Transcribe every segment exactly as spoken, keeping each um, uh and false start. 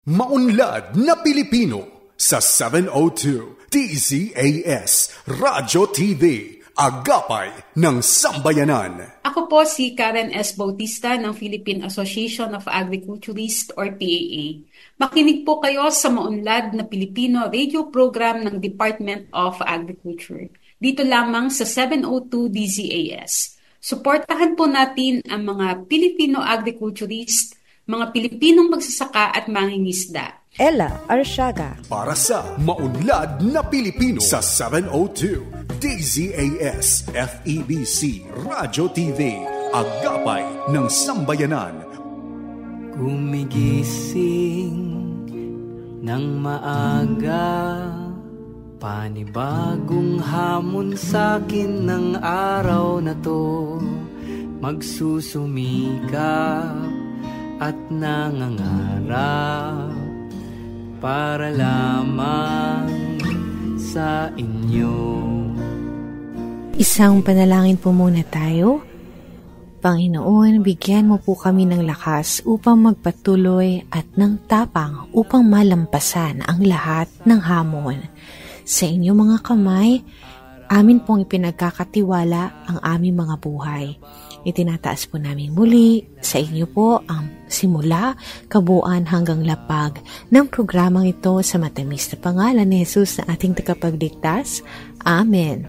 Maunlad na Pilipino sa seven oh two D Z A S Radyo T V, Agapay ng Sambayanan. Ako po si Karen S. Bautista ng Philippine Association of Agriculturists or P A A. Makinig po kayo sa Maunlad na Pilipino radio program ng Department of Agriculture. Dito lamang sa seven oh two D Z A S. Suportahan po natin ang mga Filipino agriculturists, mga Pilipinong magsasaka at mangingisda. Ella Arsiaga. Para sa Maunlad na Pilipino sa seven oh two D Z A S F E B C Radyo T V, Agapay ng Sambayanan. Gumigising ng maaga, panibagong hamon sa'kin ng araw na to. Magsusumikap at nangangarap para lamang sa inyo. Isang panalangin po muna tayo. Panginoon, bigyan mo po kami ng lakas upang magpatuloy at ng tapang upang malampasan ang lahat ng hamon. Sa inyong mga kamay, amin pong ipinagkakatiwala ang aming mga buhay. Itinataas po namin muli sa inyo po ang simula, kabuuan hanggang lapag ng programang ito sa matamis na pangalan ni Jesus na ating tagapagligtas. Amen.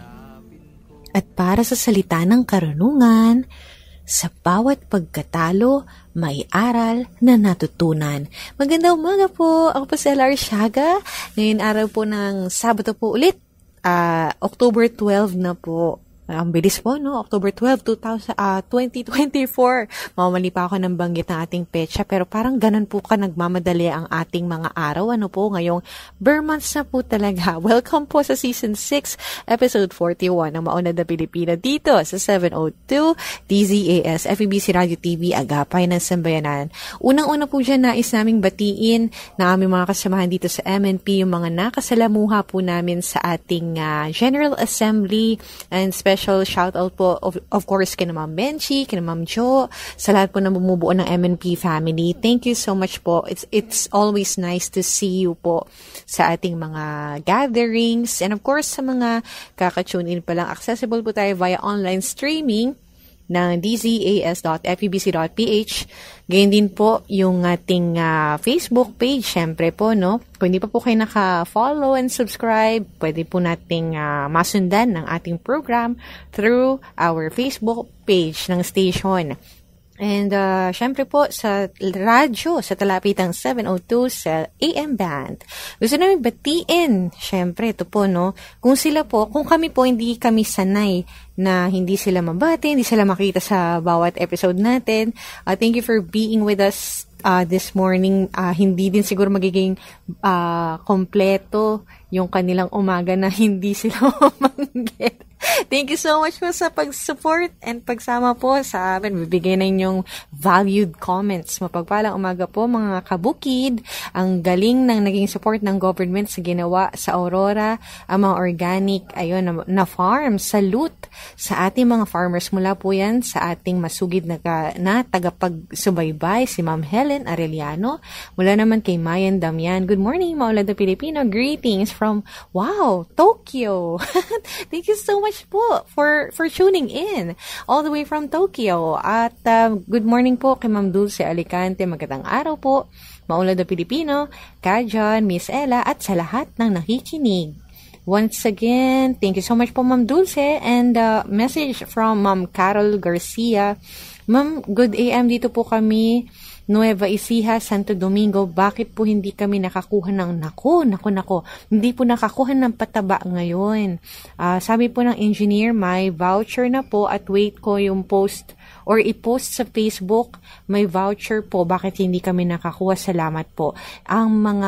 At para sa salita ng karunungan, sa bawat pagkatalo, may aral na natutunan. Magandang umaga po. Ako po si Ella Arsiaga. Ngayon araw po ng Sabado po ulit. Uh, October twelfth na po. Ang bilis po, no? October twelfth, twenty twenty-four. Mamali pa ako ng banggit ng ating petsa, pero parang ganun po ka nagmamadali ang ating mga araw. Ano po, ngayong bare months na po talaga. Welcome po sa Season six, Episode forty-one ng Maunlad na Pilipino dito sa seven oh two D Z A S F E B C Radio T V, Agapay ng Sambayanan. Unang-una po dyan, nais naming batiin na aming mga kasamahan dito sa M N P, yung mga nakasalamuha po namin sa ating uh, General Assembly, and special Special shout out po of, of course kina Ma'am Benchi, kina Ma'am Jo, sa lahat po na bumubuo ng M N P family. Thank you so much po. It's it's always nice to see you po sa ating mga gatherings, and of course sa mga kaka-tune in pa lang, accessible po tayo via online streaming ng d z a s dot f e b c dot p h. Ganyan din po yung ating uh, Facebook page, syempre po, no? Kung hindi pa po kayo naka-follow and subscribe, pwede po nating uh, masundan ng ating program through our Facebook page ng station. And uh, syempre po sa radyo, sa talapitang seven oh two sa A M band. Gusto namin batiin, syempre ito po, no? Kung sila po, kung kami po hindi kami sanay na hindi sila mabati, hindi sila makita sa bawat episode natin. Uh, thank you for being with us uh, this morning. Uh, hindi din siguro magiging uh, kompleto yung kanilang umaga na hindi sila mamanggit. Thank you so much po sa pag-support and pagsama po sa amin. Bibigyan na inyong valued comments. Mapagpalang umaga po mga kabukid. Ang galing ng naging support ng government sa ginawa sa Aurora, ang mga organic ayun, na, na farm. Salute sa ating mga farmers. Mula po yan sa ating masugid na, na tagapagsubaybay, si Ma'am Helen Arellano. Mula naman kay Mayan Damian. Good morning, Maunlad na Pilipino. Greetings from, wow, Tokyo. Thank you so much po for for tuning in all the way from Tokyo. At uh, good morning po kay Ma'am Dulce Alicante. Magandang araw po, Maunlad na Pilipino, ka John, Miss Ella, at sa lahat ng nakikinig. Once again, thank you so much po, Ma'am Dulce. And uh, message from Ma'am Carol Garcia. Ma'am, good A M dito po kami, Nueva Ecija, Santo Domingo. Bakit po hindi kami nakakuha ng nako, nako, nako, hindi po nakakuha ng pataba ngayon? Uh, sabi po ng engineer, may voucher na po at wait ko yung post or i-post sa Facebook, may voucher po. Bakit hindi kami nakakuha? Salamat po. Ang mga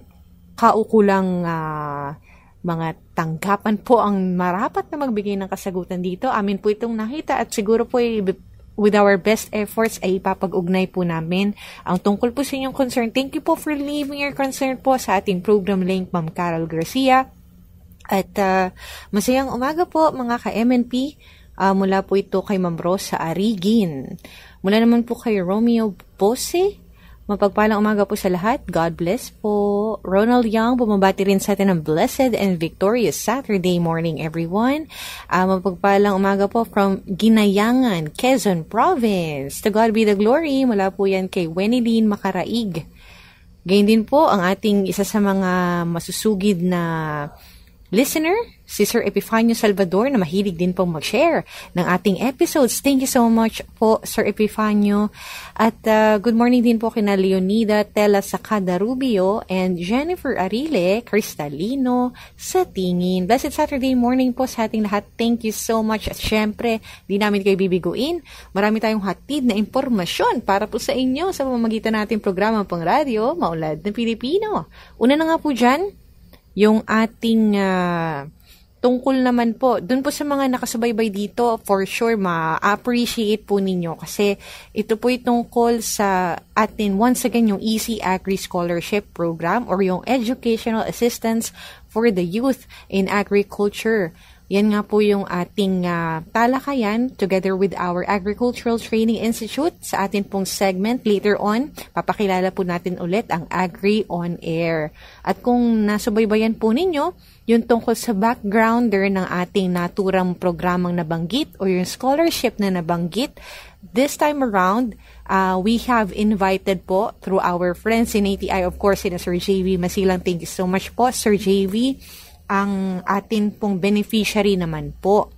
kaukulang uh, mga tanggapan po ang marapat na magbigay ng kasagutan dito. Amin po itong nakita at siguro po ay with our best efforts ay ipapag-ugnay po namin ang tungkol po sa inyong concern. Thank you po for leaving your concern po sa ating program link, Ma'am Carol Garcia. At uh, masayang umaga po mga ka-M N P. Uh, mula po ito kay Ma'am Rosa Arigin. Mula naman po kay Romeo Bose. Mapagpalang umaga po sa lahat. God bless po. Ronald Young, bumabati rin sa atin ng blessed and victorious Saturday morning, everyone. Uh, mapagpalang umaga po from Ginayangan, Quezon Province. To God be the glory. Mula po yan kay Wenilyn Makaraig. Gayun din po ang ating isa sa mga masusugid na listener, si Sir Epifanio Salvador, na mahilig din pong mag-share ng ating episodes. Thank you so much po, Sir Epifanio. At uh, good morning din po kina Leonida Tela Sacada Rubio and Jennifer Arile Cristalino sa tingin. Blessed Saturday morning po sa ating lahat. Thank you so much. At syempre, di namin kayo bibiguin. Marami tayong hatid na impormasyon para po sa inyo sa pamamagitan nating programa pang radyo, Maunlad na Pilipino. Una na nga po dyan, yung ating uh, tungkol naman po, dun po sa mga nakasubaybay dito, for sure, ma-appreciate po ninyo kasi ito po yung tungkol sa atin, once again, yung E C Agri Scholarship Program or yung Educational Assistance for the Youth in Agriculture. Yan nga po yung ating uh, talakayan together with our Agricultural Training Institute sa atin pong segment. Later on, papakilala po natin ulit ang Agri on Air. At kung nasubaybayan po ninyo, yung tungkol sa backgrounder ng ating naturang programang nabanggit o yung scholarship na nabanggit, this time around, uh, we have invited po through our friends in A T I, of course, in Sir J V Masilang. Thank you so much po, Sir J V. Ang atin pong beneficiary naman po,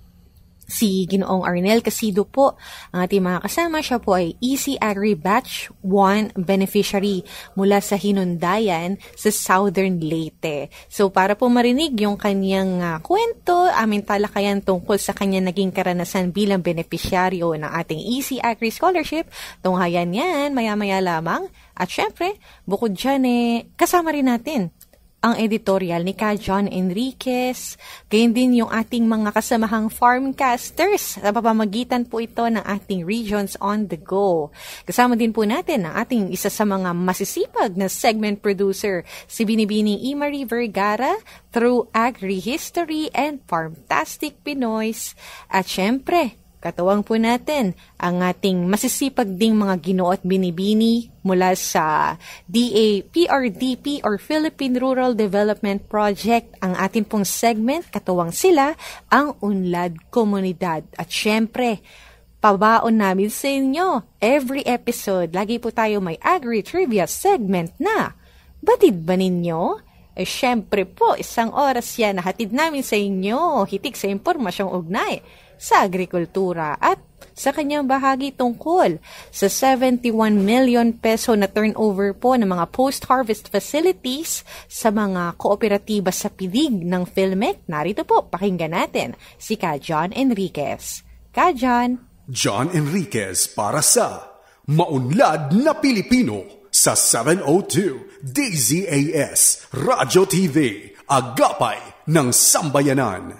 si Ginoong Arnel Casido po, ang ating mga kasama. Siya po ay E C Agri Batch one beneficiary mula sa Hinundayan sa Southern Leyte. So para po marinig yung kanyang uh, kwento, aming talakayan tungkol sa kanyang naging karanasan bilang beneficiaryo ng ating E C Agri Scholarship, tunghayan yan maya-maya lamang. At syempre, bukod dyan eh, kasama rin natin ang editorial ni Ka John Enriquez, gayon din yung ating mga kasamahang farmcasters sa pamamagitan po ito ng ating Regions on the Go. Kasama din po natin ang ating isa sa mga masisipag na segment producer, si Binibining E. Marie Vergara, through Agri-History and Farmtastic Pinoys. At syempre, katuwang po natin ang ating masisipag ding mga Ginoo at Binibini mula sa D A P R D P or Philippine Rural Development Project. Ang ating pong segment, katuwang sila, ang Unlad Komunidad. At syempre, pabaon namin sa inyo, every episode, lagi po tayo may Agri-Trivia segment na batid ba ninyo? Eh, syempre po, isang oras yan na hatid namin sa inyo, hitik sa impormasyong ugnay sa agrikultura at sa kanyang bahagi tungkol sa seventy-one million peso na turnover po ng mga post-harvest facilities sa mga kooperatiba sa pidig ng Philmec. Narito po, pakinggan natin si Ka John Enriquez. Ka John. John Enriquez para sa Maunlad na Pilipino sa seven oh two D Z A S Radyo T V, Agapay ng Sambayanan.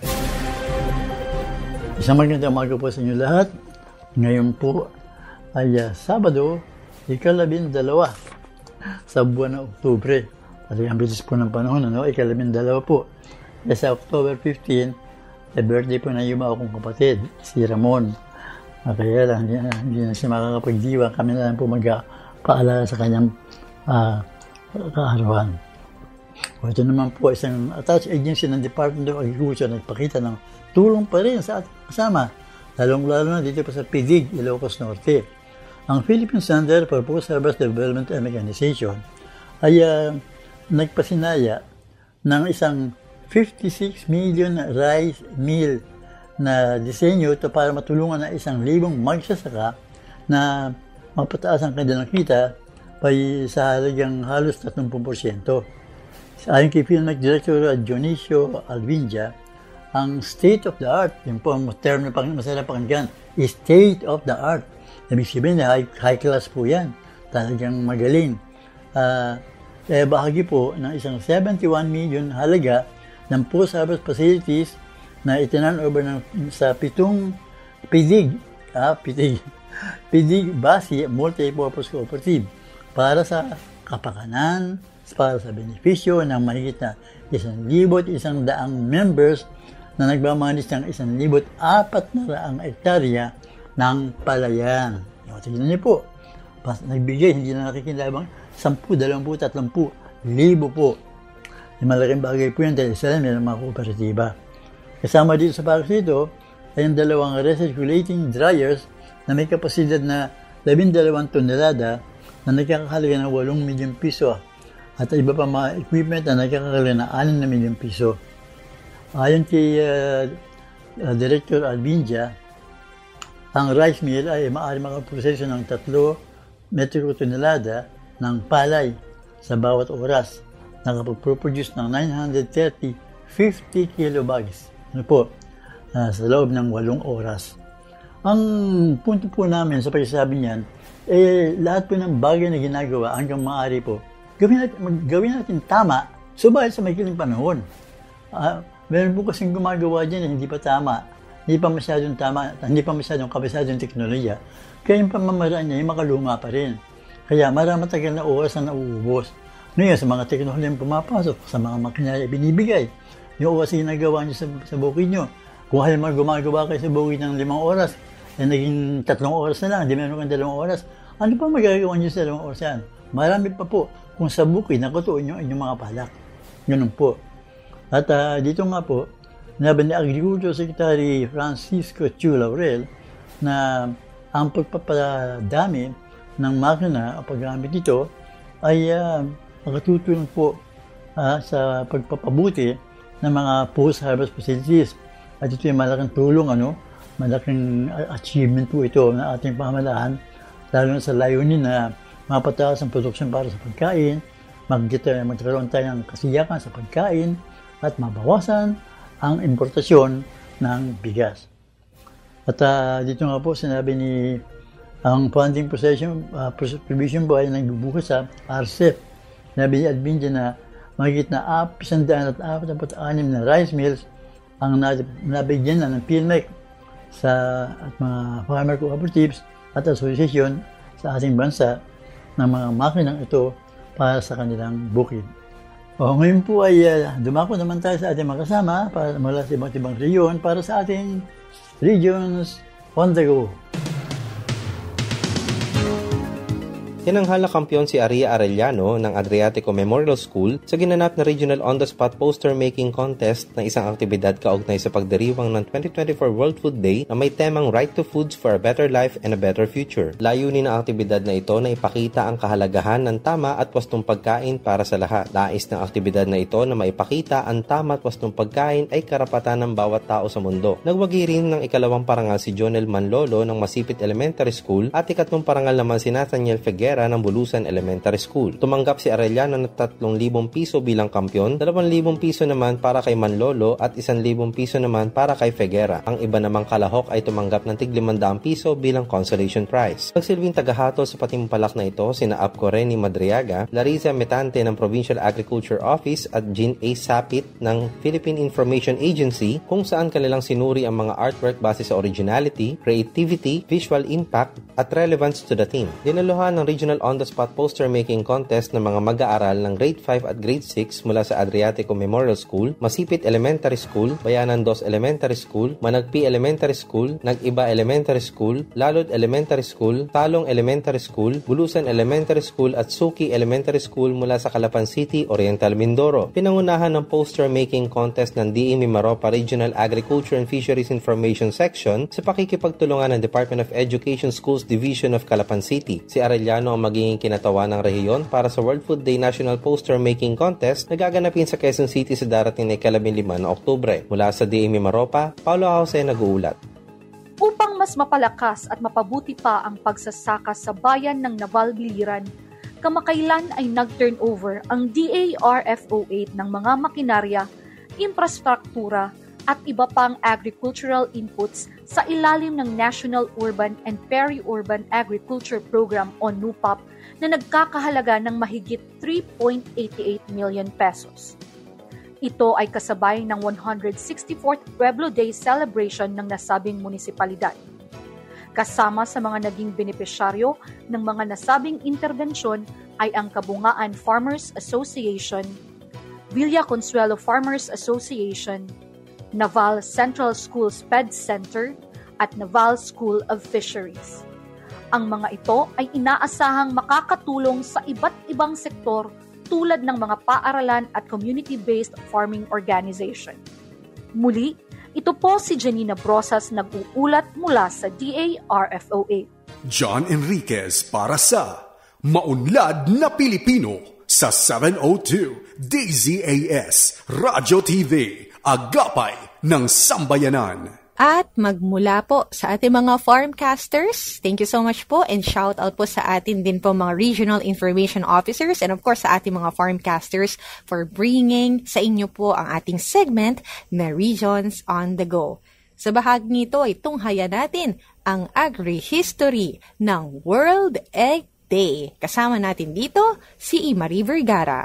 Isang magandang umaga po sa inyo lahat. Ngayon po ay uh, Sabado, ikalabindalawa sa buwan ng Oktubre. At ang bilis po ng panahon, ano? Ikalabindalawa po. E sa October fifteenth, ay birthday po na yung mga akong kapatid, si Ramon. Uh, kaya lang, hindi na, hindi na siya makakapagdiwa. Kami na lang po magpaalala sa kanyang uh, kaarawan. O ito naman po, isang attached agency ng Department of Agriculture nagpakita ng tulong pa rin sa ating kasama, lalong-lalo na dito pa sa P D I G, Ilocos Norte. Ang Philippine Center for Post-Harvest Development and Mechanization ay uh, nagpasinaya ng isang fifty-six million rice meal na disenyo ito para matulungan ng isang libong magsasaka na mapataas ang kanilang kita by sa halagang halos thirty percent. Ayon kay Philmec Director Dionisio Alvinja, ang state of the art, yun po ang term na pang, masarap pakinggan, is state of the art. Ibig sabihin na high, high class po yan. Talagang magaling. Uh, eh, bahagi po ng isang seventy-one million halaga ng post-harvest facilities na itinan-over ng, sa pitong P D I G, ah, P D I G, P D I G Basi Multipurpose Cooperative para sa kapakanan, para sa benepisyo ng mahigit na isang libot isang daang members na nagmamanis ng isang libot apat na raang hektarya ng palayan. Tingnan niyo po, nagbigay, hindi na nakikinabang, sampu, dalawampu, tatlumpu, libo po. Malaking bagay po yan dahil sila may mga kooperatiba. Kasama dito sa package nito ay ang dalawang recirculating dryers na may kapasidad na labindalawang tonelada na nagkakahalaga ng walong milyong piso at iba pa mga equipment na nagkakahalaga ng anim na milyong piso. Ayon kay uh, uh, Director Albindia, ang rice mill ay maaari makaproseso ng tatlo metric tonelada ng palay sa bawat oras. Nakapag-produce ng nine hundred thirty, fifty kilo bags. Ano po? Uh, sa loob ng walong oras. Ang punto po namin sa pagsasabi niyan, eh, lahat po ng bagay na ginagawa hanggang maaari po, gawin natin, gawin natin tama, subalit sa makikiling panahon. Uh, meron po kasing gumagawa dyan na hindi pa tama, hindi pa masyadong tama, hindi pa masyadong kabisadong teknolohiya, kaya yung pamamaraan niya, yung makaluma pa rin. Kaya marami matagal na oras na nauubos. Ngayon, sa mga teknolohiyang pumapasok, sa mga makinarya binibigay, yung oras na ginagawa niyo sa, sa bukid niyo, kung halimbawa gumagawa kayo sa bukid ng limang oras, eh naging tatlong oras na lang, hindi meron kang dalawang oras, ano pa magagawa niyo sa dalawang oras yan? Marami pa po kung sa bukid nakutuon yung inyong mga palak. Ganun po. At uh, dito nga po, nabi ni Agriculture Secretary Francisco Chu Laurel na ang pagpapadami ng makina o paggamit nito ay uh, makatutulong po uh, sa pagpapabuti ng mga post-harvest facilities. At ito yung malaking tulong, ano, malaking achievement po ito ng ating pamahalaan, lalo na sa layunin na mapataas ang produksyon para sa pagkain, magkaroon tayo ng kasiyakan sa pagkain, at mabawasan ang importasyon ng bigas. At uh, dito nga po sinabi ni ang funding provision, uh, provision po ay nagbubukas sa R C E P. Sinabi ni Albindia na mahigit na isang daan at apat na anim na rice mills ang nabigyan na ng P H M E C sa at mga farmer cooperatives at association sa ating bansa ng mga makinang ito para sa kanilang bukid. O, ngayon po ay uh, dumako naman tayo sa ating mga kasama para mula sa ibang ibang regiyon para sa ating Regions on the Go. Tinanghala kampiyon si Aria Arellano ng Adriatico Memorial School sa ginanap na Regional On-the-Spot Poster Making Contest na isang aktibidad kaugnay sa pagdiriwang ng twenty twenty-four World Food Day na may temang Right to Foods for a Better Life and a Better Future. Layunin ng aktibidad na ito na ipakita ang kahalagahan ng tama at wastong pagkain para sa lahat. Nais ng aktibidad na ito na maipakita ang tama at wastong pagkain ay karapatan ng bawat tao sa mundo. Nagwagi rin ng ikalawang parangal si Jonel Manlolo ng Masipit Elementary School at ikatlong parangal naman si Nathaniel Figueroa ng Bulusan Elementary School. Tumanggap si Arellano ng tatlong libong piso bilang kampyon, dalawang libong piso naman para kay Manlolo at isang libong piso naman para kay Figueroa. Ang iba namang kalahok ay tumanggap ng tig limandang piso bilang consolation prize. Nagsilbing tagahato sa patimpalak na ito sina Apco Reni Madriaga, Larissa Metante ng Provincial Agriculture Office at Jean A. Sapit ng Philippine Information Agency kung saan kanilang sinuri ang mga artwork base sa originality, creativity, visual impact at relevance to the theme. Dinaluhan ng Regional On-the-Spot Poster Making Contest ng mga mag-aaral ng Grade five at Grade six mula sa Adriatico Memorial School, Masipit Elementary School, Bayanan dos Elementary School, Managpi Elementary School, Nag-Iba Elementary School, Lalod Elementary School, Talong Elementary School, Bulusan Elementary School at Suki Elementary School mula sa Calapan City, Oriental Mindoro. Pinangunahan ng Poster Making Contest ng D E Mimaropa Regional Agriculture and Fisheries Information Section sa pakikipagtulungan ng Department of Education Schools Division of Calapan City. Si Arellano ang magiging kinatawa ng rehiyon para sa World Food Day National Poster Making Contest na gaganapin sa Quezon City sa darating na ikalabing lima na Oktubre. Mula sa D A Mimaropa, Paulo Jose nag-uulat. Upang mas mapalakas at mapabuti pa ang pagsasaka sa bayan ng Naval Biliran, kamakailan ay nag-turnover ang D A R F O eight ng mga makinarya, infrastruktura at iba pang agricultural inputs sa ilalim ng National Urban and Peri-Urban Agriculture Program o NUPAP na nagkakahalaga ng mahigit three point eight eight million pesos. Ito ay kasabay ng one hundred sixty-fourth Pueblo Day celebration ng nasabing munisipalidad. Kasama sa mga naging benepisyaryo ng mga nasabing interbensyon ay ang Kabungaan Farmers Association, Villa Consuelo Farmers Association, Naval Central School Sped Center at Naval School of Fisheries. Ang mga ito ay inaasahang makakatulong sa iba't ibang sektor tulad ng mga paaralan at community-based farming organization. Muli, ito po si Janina Brosas nag-uulat mula sa D A R F O A. John Enriquez para sa Maunlad na Pilipino sa seven oh two D Z A S Radyo T V, Agapay ng Sambayanan. At magmula po sa ating mga farmcasters, thank you so much po, and shout out po sa atin din po mga regional information officers and of course sa ating mga farmcasters for bringing sa inyo po ang ating segment na Regions on the Go. Sa bahagi nito ay tunghayan natin ang agri-history ng World Egg Day. Kasama natin dito si Marie Vergara.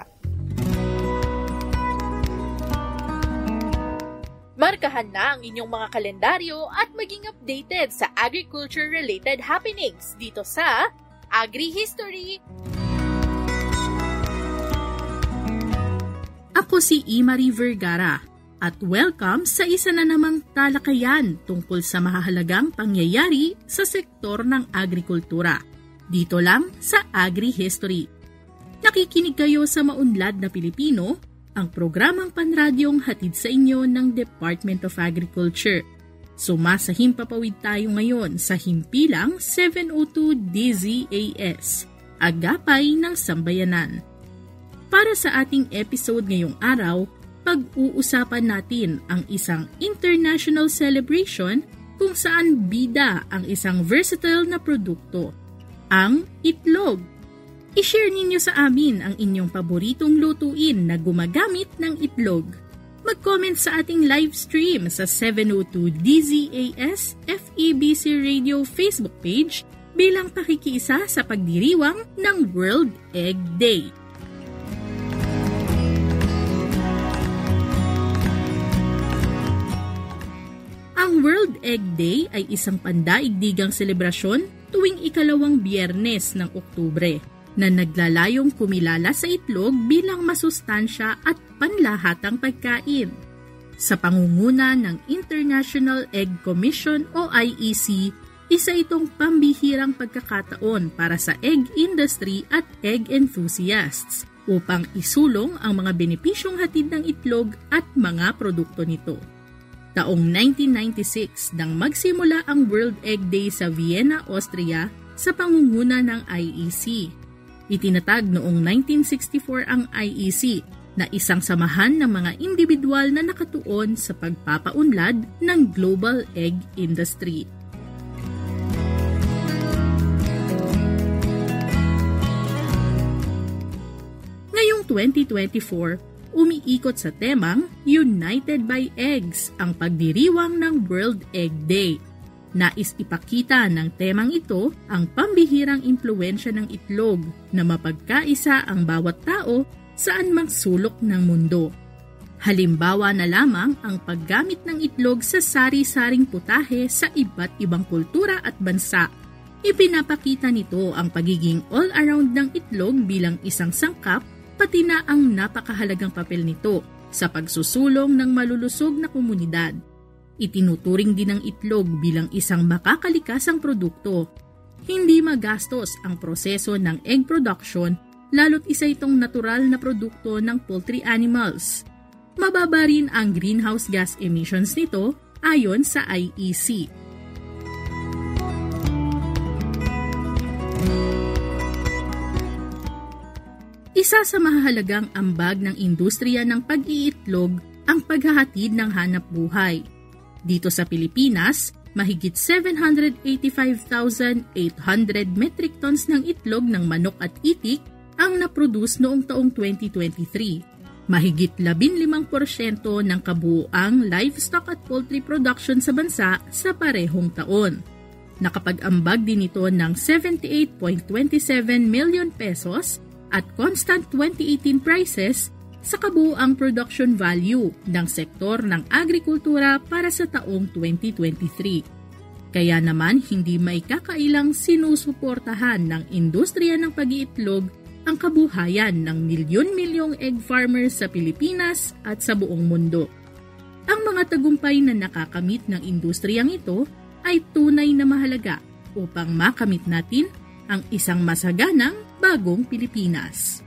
Markahan na ang inyong mga kalendaryo at maging updated sa agriculture-related happenings dito sa Agri-History. Ako si Marie Vergara at welcome sa isa na namang talakayan tungkol sa mahahalagang pangyayari sa sektor ng agrikultura. Dito lang sa Agri-History. Nakikinig kayo sa Maunlad na Pilipino, ang programang panradyong hatid sa inyo ng Department of Agriculture. Sumasahimpapawid tayo ngayon sa himpilang seven oh two D Z A S, Agapay ng Sambayanan. Para sa ating episode ngayong araw, pag-uusapan natin ang isang international celebration kung saan bida ang isang versatile na produkto, ang itlog. I-share ninyo sa amin ang inyong paboritong lutuin na gumagamit ng itlog. Mag-comment sa ating live stream sa seven oh two D Z A S F E B C Radio Facebook page bilang pakikiisa sa pagdiriwang ng World Egg Day. Ang World Egg Day ay isang pandaigdigang selebrasyon tuwing ikalawang biyernes ng Oktubre na naglalayong kumilala sa itlog bilang masustansya at panlahatang pagkain. Sa pangunguna ng International Egg Commission o I E C, isa itong pambihirang pagkakataon para sa egg industry at egg enthusiasts upang isulong ang mga benepisyong hatid ng itlog at mga produkto nito. Taong nineteen ninety-six nang magsimula ang World Egg Day sa Vienna, Austria sa pangunguna ng I E C. Itinatag noong nineteen sixty-four ang I E C na isang samahan ng mga individual na nakatuon sa pagpapaunlad ng global egg industry. Ngayong twenty twenty-four, umiikot sa temang United by Eggs ang pagdiriwang ng World Egg Day. Nais ipakita ng temang ito ang pambihirang impluwensya ng itlog na mapagkaisa ang bawat tao saan mang sulok ng mundo. Halimbawa na lamang ang paggamit ng itlog sa sari-saring putahe sa iba't ibang kultura at bansa. Ipinapakita nito ang pagiging all-around ng itlog bilang isang sangkap pati na ang napakahalagang papel nito sa pagsusulong ng malulusog na komunidad. Itinuturing din ang itlog bilang isang makakalikasang produkto. Hindi magastos ang proseso ng egg production lalo't isa itong natural na produkto ng poultry animals. Mababa rin ang greenhouse gas emissions nito ayon sa I E C. Isa sa mahalagang ambag ng industriya ng pag-iitlog ang paghahatid ng hanap buhay. Dito sa Pilipinas, mahigit seven hundred eighty-five thousand eight hundred metric tons ng itlog ng manok at itik ang naproduce noong taong twenty twenty-three. Mahigit labinlimang porsyento ng kabuuang livestock at poultry production sa bansa sa parehong taon. Nakapag-ambag din ito ng seventy-eight point two seven million pesos at constant twenty eighteen prices sa kabuuang production value ng sektor ng agrikultura para sa taong twenty twenty-three. Kaya naman hindi maikakailang sinusuportahan ng industriya ng pag-iitlog ang kabuhayan ng milyon-milyong egg farmers sa Pilipinas at sa buong mundo. Ang mga tagumpay na nakakamit ng industriyang ito ay tunay na mahalaga upang makamit natin ang isang masaganang bagong Pilipinas.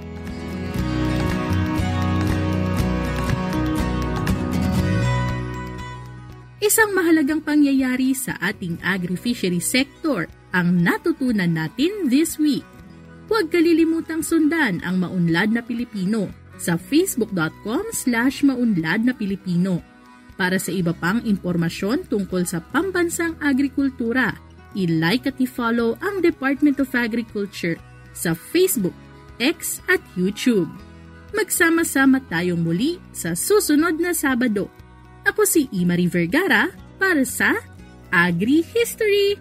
Isang mahalagang pangyayari sa ating agri-fishery sector ang natutunan natin this week. Huwag kalilimutang sundan ang Maunlad na Pilipino sa facebook.com slash maunlad na Pilipino. Para sa iba pang impormasyon tungkol sa pambansang agrikultura, i-like at i-follow ang Department of Agriculture sa Facebook, X at YouTube. Magsama-sama tayong muli sa susunod na Sabado. Ako si Imari Vergara para sa Agri-History!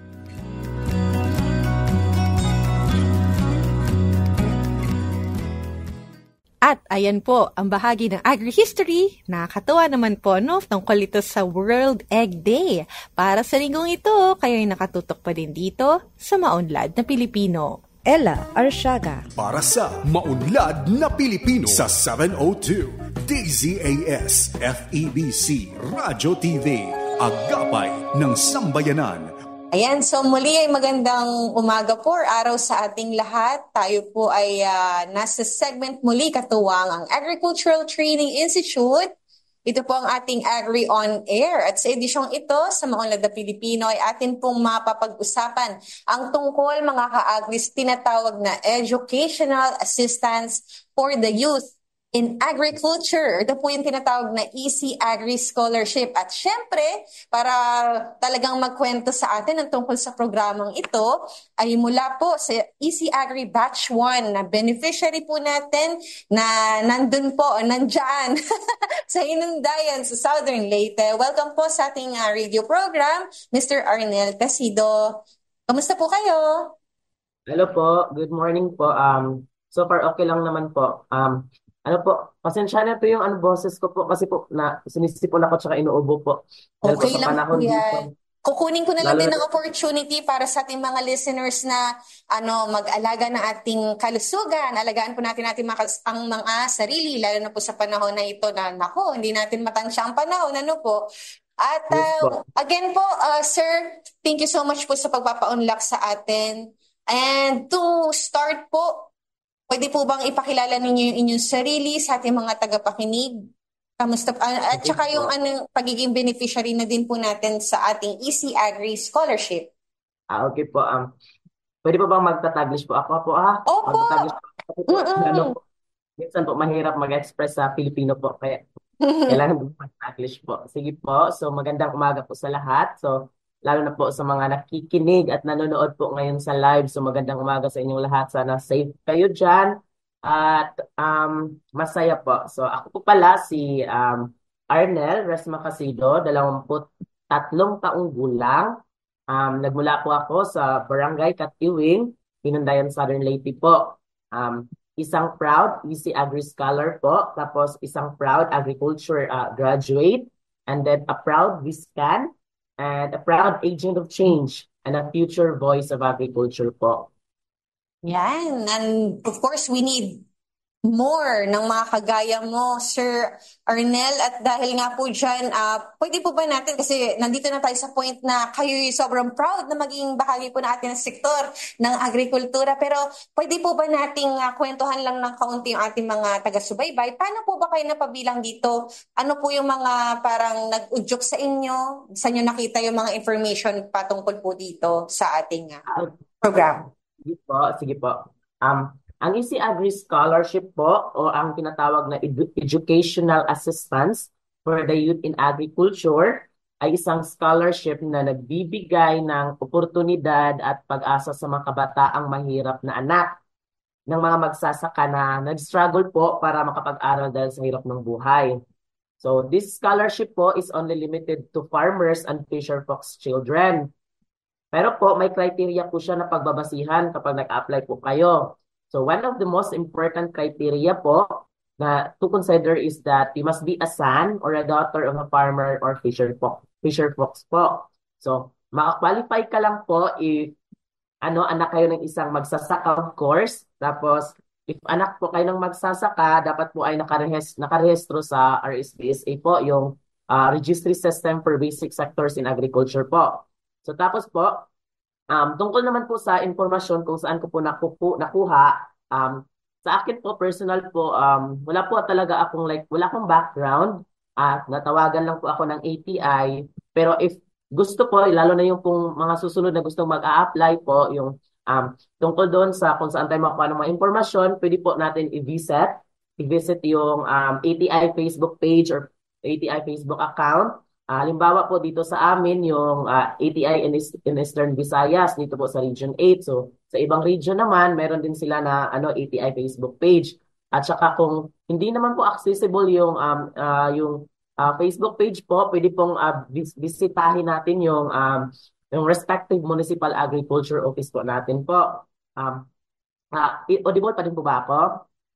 At ayan po, ang bahagi ng Agri-History. Nakakatuwa naman po, no? Tungkol ito sa World Egg Day. Para sa linggong ito, kayo'y nakatutok pa din dito sa Maunlad na Pilipino. Ella Arsiaga. Para sa Maunlad na Pilipino sa seven oh two D Z A S F E B C Radyo T V, Agapay ng Sambayanan. Ayan, so muli ay magandang umaga po, araw sa ating lahat. Tayo po ay uh, nasa segment muli katuwang ang Agricultural Training Institute. Ito po ang ating Agri On Air. At sa edisyong ito, sa Maunlad na Pilipino, ay atin pong mapapag-usapan ang tungkol mga ka-agris tinatawag na Educational Assistance for the Youth in Agriculture. Ito po yung tinatawag na E C Agri Scholarship. At syempre, para talagang magkwento sa atin ang tungkol sa programang ito, ay mula po sa E C Agri Batch one na beneficiary po natin na nandun po, nandyan sa Inundayan, sa Southern Leyte. Welcome po sa ating uh, radio program, Mister Arnel Casido. Kamusta po kayo? Hello po, good morning po. Um, so far okay lang naman po. Um, Ano po, pasensya na po yung ano, boses ko po kasi po na sinisipon ako tsaka inuubo po. Dahil Okay po sa lang po panahon yan. dito. Kukunin ko na lang Lalo din na- ng opportunity para sa ating mga listeners na ano mag-alaga ng ating kalusugan. Alagaan po natin natin mga, ang mga sarili, lalo na po sa panahon na ito na nako, hindi natin matansya ang panahon. Ano po? At Yes uh, po. again po, uh, sir, thank you so much po sa pagpapaunlak sa atin. And to start po, pwede po bang ipakilala ninyo yung inyong sarili sa ating mga tagapakinig? Kamusta? Uh, at Okay saka po. yung anong pagiging beneficiary na din po natin sa ating E C Agri Scholarship. Ah, okay po. Um, pwede po bang magtataglish po ako po ha? Opo! Magtataglish po ako po. Mm-mm. Ano po, minsan po mahirap mag-express sa Filipino po kaya kailangan po mag-taglish po. Sige po. So magandang umaga po sa lahat. So lalo na po sa mga nakikinig at nanonood po ngayon sa live. So magandang umaga sa inyong lahat. Sana safe kayo dyan. At um, masaya po. So ako po pala si um, Arnel Resma Casido, dalawamput tatlong taong gulang. Um, nagmula po ako sa Barangay Katiwing, Inundayan, Southern Leyte po. Um, isang proud E C Agri Scholar po. Tapos isang proud Agriculture uh, graduate. And then a proud Viscan. And a proud agent of change and a future voice of agriculture po. Yan. And of course, we need more ng mga kagaya mo, Sir Arnel. At dahil nga po dyan, uh, pwede po ba natin, kasi nandito na tayo sa point na kayo sobrang proud na maging bahagi po natin ng sektor ng agrikultura. Pero pwede po ba nating uh, kwentuhan lang ng kaunti yung ating mga taga-subaybay? Paano po ba kayo napabilang dito? Ano po yung mga parang nag-udyok sa inyo? Saan nyo nakita yung mga information patungkol po dito sa ating uh, program? Sige po, sige po. Um, ang E C Agri Scholarship po o ang tinatawag na edu- Educational Assistance for the Youth in Agriculture ay isang scholarship na nagbibigay ng oportunidad at pag-asa sa mga kabataang mahirap na anak ng mga magsasaka na nag-struggle po para makapag-aral dahil sa hirap ng buhay. So this scholarship po is only limited to farmers and fisher folks children. Pero po may criteria po siya na pagbabasihan kapag nag-apply po kayo. So one of the most important criteria po na to consider is that you must be a son or a daughter of a farmer or fisher folk, fisher folks po. So maka-qualify ka lang po if ano anak kayo ng isang magsasaka of course. Tapos if anak po kayo ng magsasaka, dapat po ay nakarehis, nakarehistro sa R S B S A po, yung uh, Registry System for Basic Sectors in Agriculture po. So tapos po, Um, tungkol naman po sa impormasyon kung saan ko po nakupu, nakuha, um, sa akin po, personal po, um, wala po talaga akong like, wala akong background at natawagan lang po ako ng A T I. Pero if gusto po, lalo na yung pong mga susunod na gusto mag-a-apply po, yung um, tungkol doon sa kung saan tayo makuha ng mga impormasyon, pwede po natin i-visit, i-visit yung um, A T I Facebook page or A T I Facebook account. Uh, halimbawa po dito sa amin yung uh, A T I in, in Eastern Visayas dito po sa Region eight. So sa ibang region naman, meron din sila na ano A T I Facebook page. At saka kung hindi naman po accessible yung um uh, yung uh, Facebook page po, pwede pong uh, vis- bisitahin natin yung um yung respective municipal agriculture office po natin po. Um uh, audible pa din po ba ako?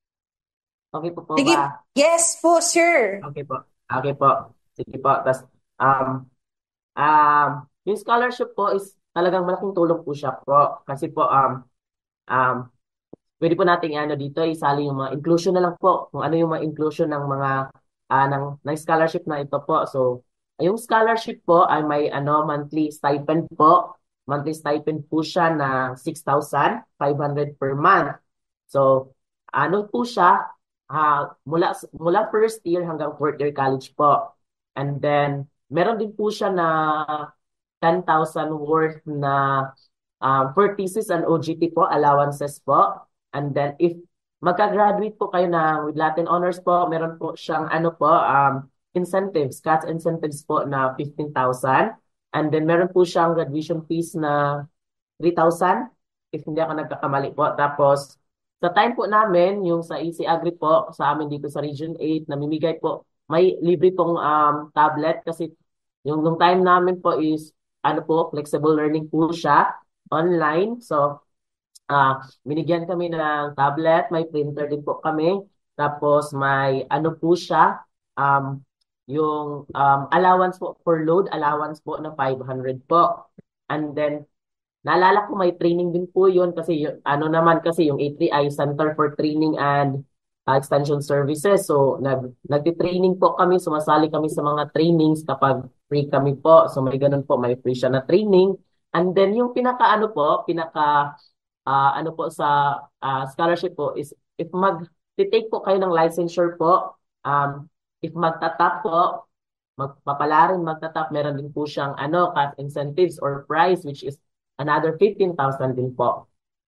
Okay po po Sige, ba? yes po, sir. Okay po. Okay po. Sige po. Tas Um, um, yung scholarship po is talagang malaking tulong po siya po. Kasi po, um, um, pwede po nating ano dito, isali yung mga inclusion na lang po. Kung ano yung mga inclusion ng mga, uh, ng, ng scholarship na ito po. So, yung scholarship po ay may ano monthly stipend po. Monthly stipend po siya na six thousand five hundred per month. So, ano po siya, uh, mula, mula first year hanggang fourth year college po. And then, meron din po siya na ten thousand worth na um, for thesis and O G T po, allowances po. And then if magka-graduate po kayo na with Latin Honors po, meron po siyang ano po, um, incentives, C A T S incentives po na fifteen thousand. And then meron po siyang graduation fees na three thousand, if hindi ako nagkakamali po. Tapos, sa time po namin, yung sa E C Agri po, sa amin dito sa Region eight, namimigay po, may libre pong um, tablet kasi yung nung time namin po is ano po, flexible learning po siya online. So, uh, binigyan kami ng tablet, may printer din po kami. Tapos may ano po siya, um, yung um, allowance po for load, allowance po na five hundred po. And then, naalala ko may training din po yun kasi yung, ano naman kasi yung A three I, Center for Training and uh, Extension Services. So, nag, nagti-training po kami, sumasali kami sa mga trainings kapag free kami po. So, may ganun po, may free siya na training. And then, yung pinaka-ano po, pinaka, uh, ano po sa uh, scholarship po is if mag-take po kayo ng licensure po, um, if magtatap po, magpapala rin magtatap, meron din po siyang ano, cash incentives or prize which is another fifteen thousand din po.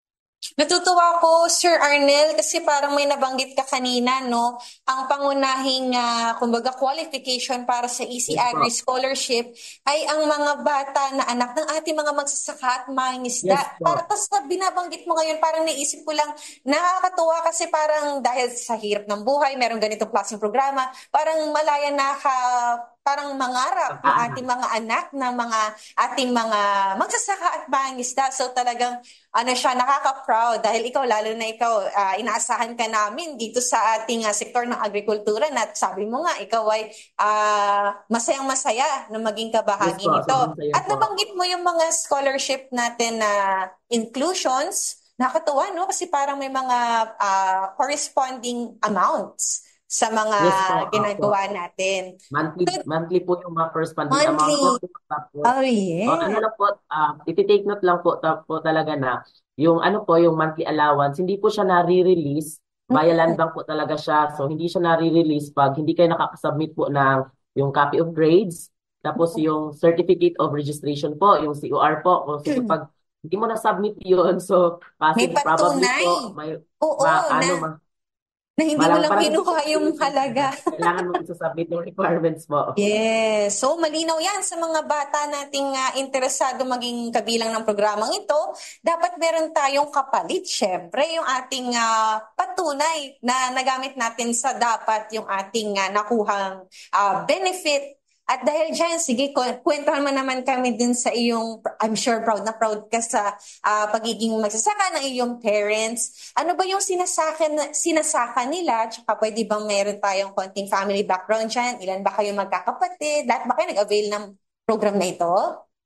Natutuwa ko, Sir Arnel, kasi parang may nabanggit ka kanina, no? Ang pangunahing, uh, kumbaga, qualification para sa E C Agri Scholarship ay ang mga bata na anak ng ating mga magsasaka at mangingisda. Yes, para tas na binabanggit mo ngayon, parang naisip ko lang, nakakatuwa kasi parang dahil sa hirap ng buhay, merong ganitong klaseng programa, parang malaya naka parang mangarap ng ating mga anak na mga ating mga magsasaka at mangingisda. So talagang ano siya, nakaka-proud dahil ikaw, lalo na ikaw, uh, inaasahan ka namin dito sa ating uh, sektor ng agrikultura na sabi mo nga, ikaw ay uh, masayang-masaya na maging kabahagi yes, po, nito. so At nabanggit mo yung mga scholarship natin na uh, inclusions, nakakatuwa, no? Kasi parang may mga uh, corresponding amounts sa mga yes, po, ginagawa po. natin. Monthly, But, monthly po yung mga corresponding monthly. amount po. Tapos, oh, yeah. O, ano lang po, uh, iti-take note lang po, ta- po talaga na yung ano po, yung monthly allowance, hindi po siya nare-release, via land bank po talaga siya. So, hindi siya nare-release pag hindi kayo nakakasubmit po ng yung copy of grades, tapos yung certificate of registration po, yung C O R po. Kasi pag hindi mo na-submit yun, so, kasi may probably patunay. po, may, Oo, ma, ano, na, ma, na hindi Malang, mo lang kinuha yung halaga. Kailangan mo isa-submit yung requirements mo. Yes. So, malinaw yan sa mga bata nating uh, interesado maging kabilang ng programang ito. Dapat meron tayong kapalit, syempre, yung ating uh, patunay na nagamit natin sa dapat yung ating uh, nakuhang uh, benefit. At dahil dyan, sige, kwentuhan mo naman kami din sa iyong, I'm sure proud na proud ka sa uh, pagiging magsasaka ng iyong parents. Ano ba yung sinasaka, sinasaka nila? Tsaka pwede bang meron tayong konting family background dyan? Ilan ba kayo magkakapatid? Lahat ba kayo nag-avail ng program na ito?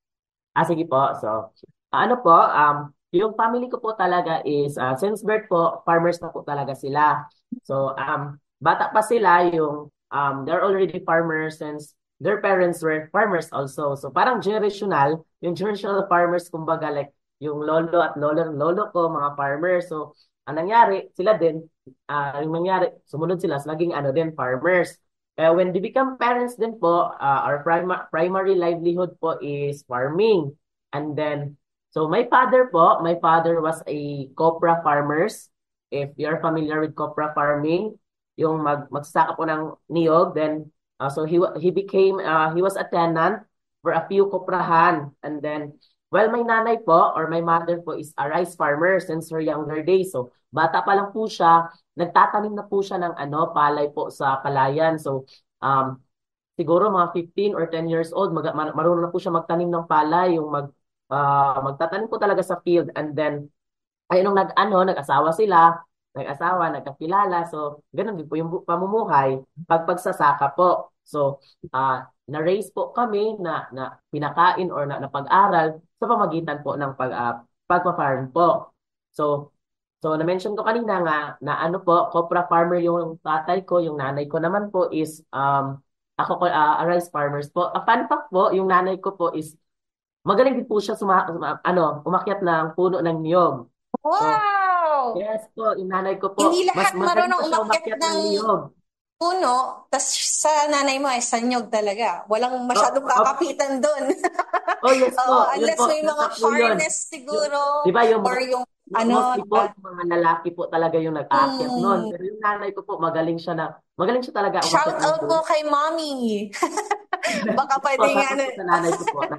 Ah, sige po. So, ano po, um, yung family ko po talaga is, uh, since birth po, farmers na po talaga sila. So, um, bata pa sila, yung, um, they're already farmers since their parents were farmers also. So parang generational, yung generational farmers, kumbaga like yung lolo at lolo lolo ko, mga farmers. So, ang nangyari, sila din, ah yung nangyari, sumunod sila, so naging ano din, farmers. Uh, when they become parents din po, uh, our prima- primary livelihood po is farming. And then, so my father po, my father was a copra farmers. If you're familiar with copra farming, yung mag magsasaka po ng niyog, then uh, so he wa- he became uh, he was a tenant for a few koprahan. And then, well, my nanay po or my mother po is a rice farmer since her younger days. So bata pa lang po siya, nagtatanim na po siya ng ano, palay po sa palayan. So um siguro mga fifteen or ten years old, mag, mar- marunong na po siya magtanim ng palay, yung mag ah, magtatanim po talaga sa field. And then ay nung nag-ano, nag-asawa sila, nag-asawa, nagkakilala. So, ganun din po yung bu- pamumuhay pag pagsasaka po. So, ah na-raise po kami na, na pinakain or na, napag-aral sa pamagitan po ng pag, ah, pagpa-farm po. So, so na-mention ko kanina nga na ano po, copra farmer yung tatay ko, yung nanay ko naman po is um ako ko ah, a rice farmers po. A fun fact po, yung nanay ko po is magaling din po siya suma, suma- ano, umakyat ng puno ng niyog. So, Wow! yes po, yung nanay ko po, Hindi mas lahat magaling marunong pa siya umakyat umakyat ng ng niyog. puno, tas sa nanay mo ay sanyog talaga. Walang Oh, masyadong oh, kakapitan doon. oh yes po, Oo, yun unless po, may mga nasa po yun. harness Yung, siguro di ba yung or mga, yung mo- ano, mostly po, ah, yung mga lalaki po talaga yung nag-aakyat noon. mm, Pero yung nanay ko po, magaling siya na, magaling siya talaga shout umakyat ng out puno. mo kay mommy. Baka Po, pwede nga tapos ano. po sa nanay ko po.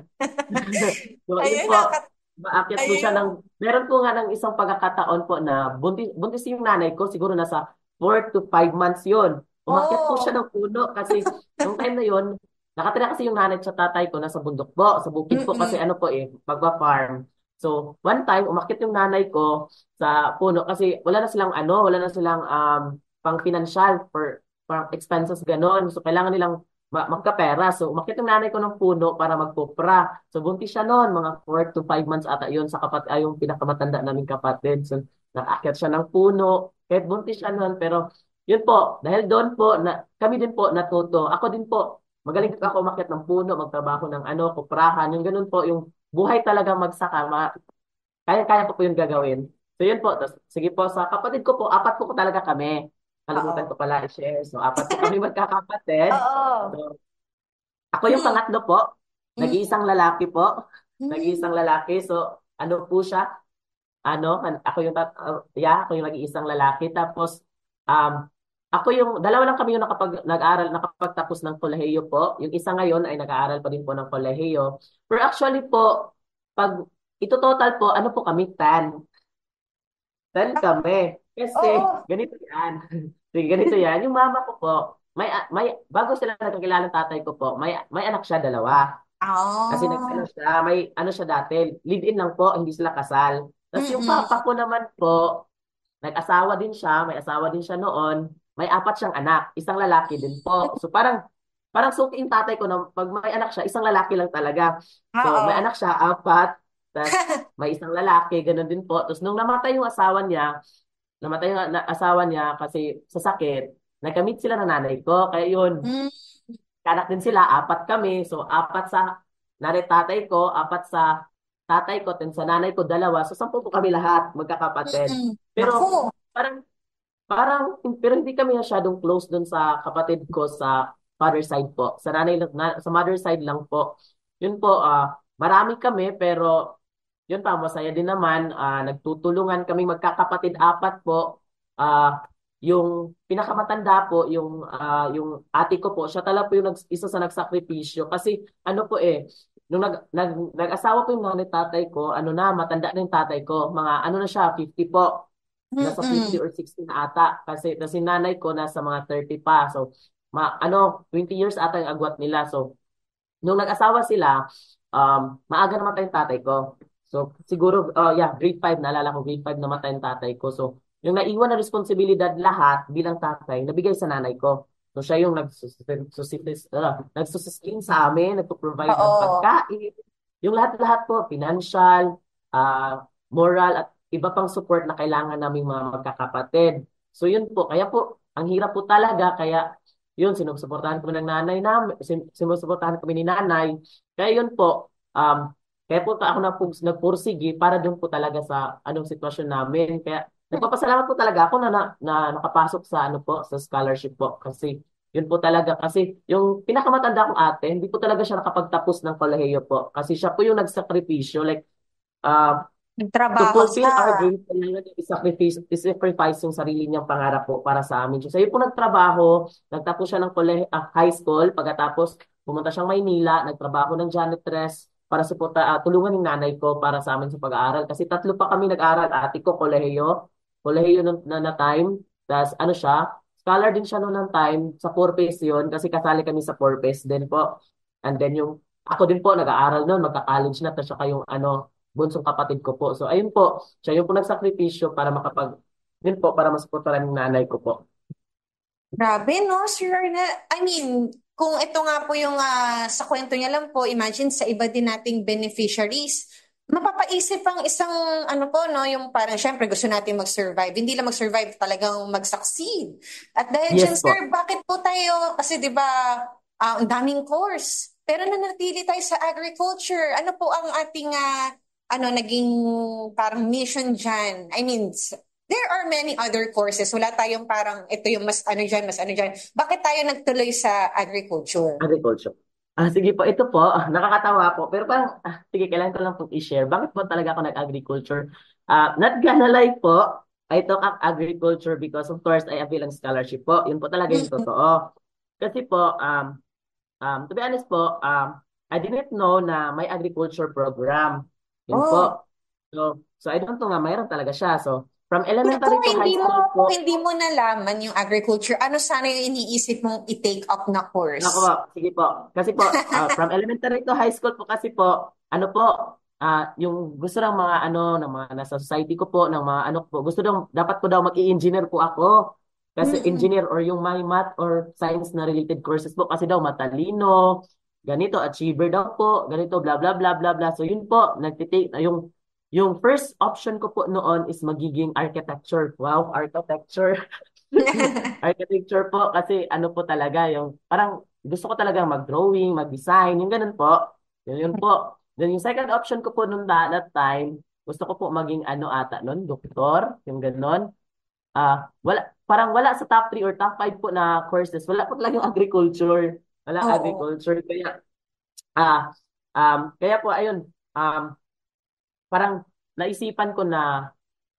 So, yun Ayun, po, nakat maakyat po siya ayun. ng, meron po nga ng isang pagkakataon po na buntis, buntis yung nanay ko, siguro nasa four to five months yun. Umakyat po siya Oh. ng puno kasi nung time na yun, nakatira kasi yung nanay at tatay ko nasa bundok po, sa bukid po kasi Mm-mm. ano po eh, magpa-farm. So, one time, umakyat yung nanay ko sa puno kasi wala na silang ano, wala na silang um, pang-financial for, for expenses ganon. So, kailangan nilang ma- magkapera. So, umakyat yung nanay ko ng puno para magpupra. So, buntis siya noon, mga four to five months ata yun sa kapat ay yung pinakamatanda naming kapatid. So, nakakyat siya ng puno. Kahit buntis siya noon, pero yun po, dahil doon po, na, kami din po natuto. Ako din po, magaling ako umakyat ng puno, magtrabaho ng ano, kuprahan, yung ganun po, yung buhay talaga magsaka, ma, kaya-kaya ko po yung gagawin. So yun po, tas, sige po, sa kapatid ko po, apat po ko talaga kami. Kalimutan Oo. ko pala i-share. So, apat po kami magkakapatid. Oo. So, ako yung Mm. pangatlo po. Mm. Nag-iisang lalaki po. Mm. Nag-iisang lalaki. So, ano po siya? Ano, an- ako yung, tat- uh, yeah, ako yung nag-iisang lalaki. Tapos, um, ako yung, dalawa lang kami yung nakapag, nag-aral, nakapagtapos ng kolehiyo po. Yung isa ngayon ay nag-aaral pa din po ng kolehiyo. Pero actually po, pag, ito total po, ano po kami, ten. ten kami. Kasi, Oo. ganito yan. Sige, ganito yan. Yung mama ko po, may, may, bago sila nagkakilala ng tatay ko po, may, may anak siya, dalawa. Kasi nag-ano Ah. siya, may ano siya dati, live-in lang po, hindi sila kasal. Tapos yung Mm-mm. papa ko naman po, nag-asawa din siya, may asawa din siya noon, may apat siyang anak, isang lalaki din po. So parang, parang suki yung tatay ko na pag may anak siya, isang lalaki lang talaga. So may Oo. anak siya, apat, tapos may isang lalaki, ganun din po. Tapos nung namatay yung asawa niya, namatay yung na- asawa niya kasi sa sakit, nagkamit sila ng nanay ko. Kaya yun, Mm. anak din sila, apat kami. So, apat sa nanay tatay ko, apat sa tatay ko, then sa nanay ko, dalawa. So, sampu po kami lahat, magkakapatid. Mm-mm. Pero, Naku. parang, parang, pero hindi kami masyadong close dun sa kapatid ko sa father side po. Sa nanay, lang- na, sa mother side lang po. Yun po, ah marami kami, pero, yun pa, masaya din naman. Ah, nagtutulungan kami magkakapatid apat po. Ah, yung pinakamatanda po, yung ah, yung ate ko po, siya talaga po yung nag, isa sa nagsakripisyo. Kasi ano po eh, nung nag, nag, nag-asawa po yung nanay tatay ko, ano na, matanda na yung tatay ko. Mga ano na siya, fifty po. Nasa fifty Mm-mm. or sixty na ata. Kasi kasi nanay ko nasa mga thirty pa. So, ma, ano, twenty years ata yung agwat nila. So, nung nag-asawa sila, um, maaga namatay yung tatay ko. So, siguro, uh, yeah, grade five, naalala ko, grade five namatay yung tatay ko. So, yung naiwan na responsibilidad lahat bilang tatay, nabigay sa nanay ko. So, siya yung nagsusustain uh, nagsusustain sa amin, nagpo-provide ng Oo. pagkain. Yung lahat-lahat po, financial, uh, moral, at iba pang support na kailangan naming mga magkakapatid. So, yun po. Kaya po, ang hirap po talaga. Kaya, yun, sinusuportahan kami ng nanay namin, sin- sinusuportahan kami ni nanay. Kaya yun po, um, Kaya po ako na nagpursige para doon po talaga sa anong sitwasyon namin. Kaya nagpapasalamat po talaga ako na, na, na nakapasok sa ano po, sa scholarship po. Kasi yun po talaga. Kasi yung pinakamatanda kong ate, hindi po talaga siya nakapagtapos ng kolehiyo po. Kasi siya po yung nagsakripisyo. Like, uh, to Nagtrabaho fulfill our sa... dreams, kailangan niya i-sacrifice, i-sacrifice yung sarili niyang pangarap po para sa amin. So, yun po nagtrabaho, nagtapos siya ng kole, ah, high school, pagkatapos pumunta siyang Maynila, nagtrabaho ng janitress para suporta, ah, tulungan ng nanay ko para sa amin sa pag-aaral. Kasi tatlo pa kami nag-aaral, ate ko, kolehiyo, kolehiyo nung- na, na time, tapos ano siya, scholar din siya noon ng time, sa Purpose yun, kasi kasali kami sa Purpose din po. And then yung, ako din po, nag-aaral noon, magka-college na, tapos siya yung ano, bunsong kapatid ko po. So, ayun po, siya yung po nagsakripisyo para makapag, yun po, para masuportahan ng nanay ko po. Grabe, no, Sir Arnel? I mean, kung ito nga po yung ah, sa kwento niya lang po, imagine sa iba din nating beneficiaries, mapapaisip ang isang ano po, no, yung parang syempre gusto natin mag-survive. Hindi lang mag-survive, talagang mag-succeed. At dahil dyan, Yes po. sir, bakit po tayo, kasi di ba, ah, ang daming course, pero nanatili tayo sa agriculture. Ano po ang ating, ah, ano, naging parang mission dyan? I mean, s- there are many other courses. Wala tayong parang ito yung mas ano dyan, mas ano dyan. Bakit tayo nagtuloy sa agriculture? Agriculture. Ah, sige po, ito po, ah, nakakatawa po. Pero parang, ah, sige, kailangan ko lang pong i-share. Bakit po talaga ako nag-agriculture? Ah, not gonna lie po, I took up agriculture because of course I avail ng scholarship po. Yun po talaga yung totoo. Kasi po, um, um, to be honest po, um, I didn't know na may agriculture program. Yun Oh, po. So, so I don't know nga, mayroon talaga siya. So, from kung elementary to high hindi mo, school po, kung hindi mo nalaman yung agriculture, ano sana yung iniisip mong i-take up na ako course? po, sige po. Kasi po, ah, from elementary to high school po kasi po, ano po, ah, yung gusto ng mga ano, ng mga nasa society ko po, ng mga ano po, gusto daw, dapat po daw mag-i-engineer po ako. Kasi Mm-mm. engineer or yung may math or science na related courses po, kasi daw matalino, ganito, achiever daw po, ganito, bla bla bla bla bla. So yun po, nagtitake, yung, yung first option ko po noon is magiging architecture. Wow, architecture. Architecture po kasi ano po talaga yung parang gusto ko talaga mag-drawing, mag-design, yung ganun po. Yun, yun po. Then yung second option ko po nung that, that time, gusto ko po maging ano ata nun, doktor, yung ganun. Ah, wala parang wala sa top three or top five po na courses. Wala po talaga yung agriculture. Wala Oo. agriculture kaya ah um kaya po ayun um parang naisipan ko na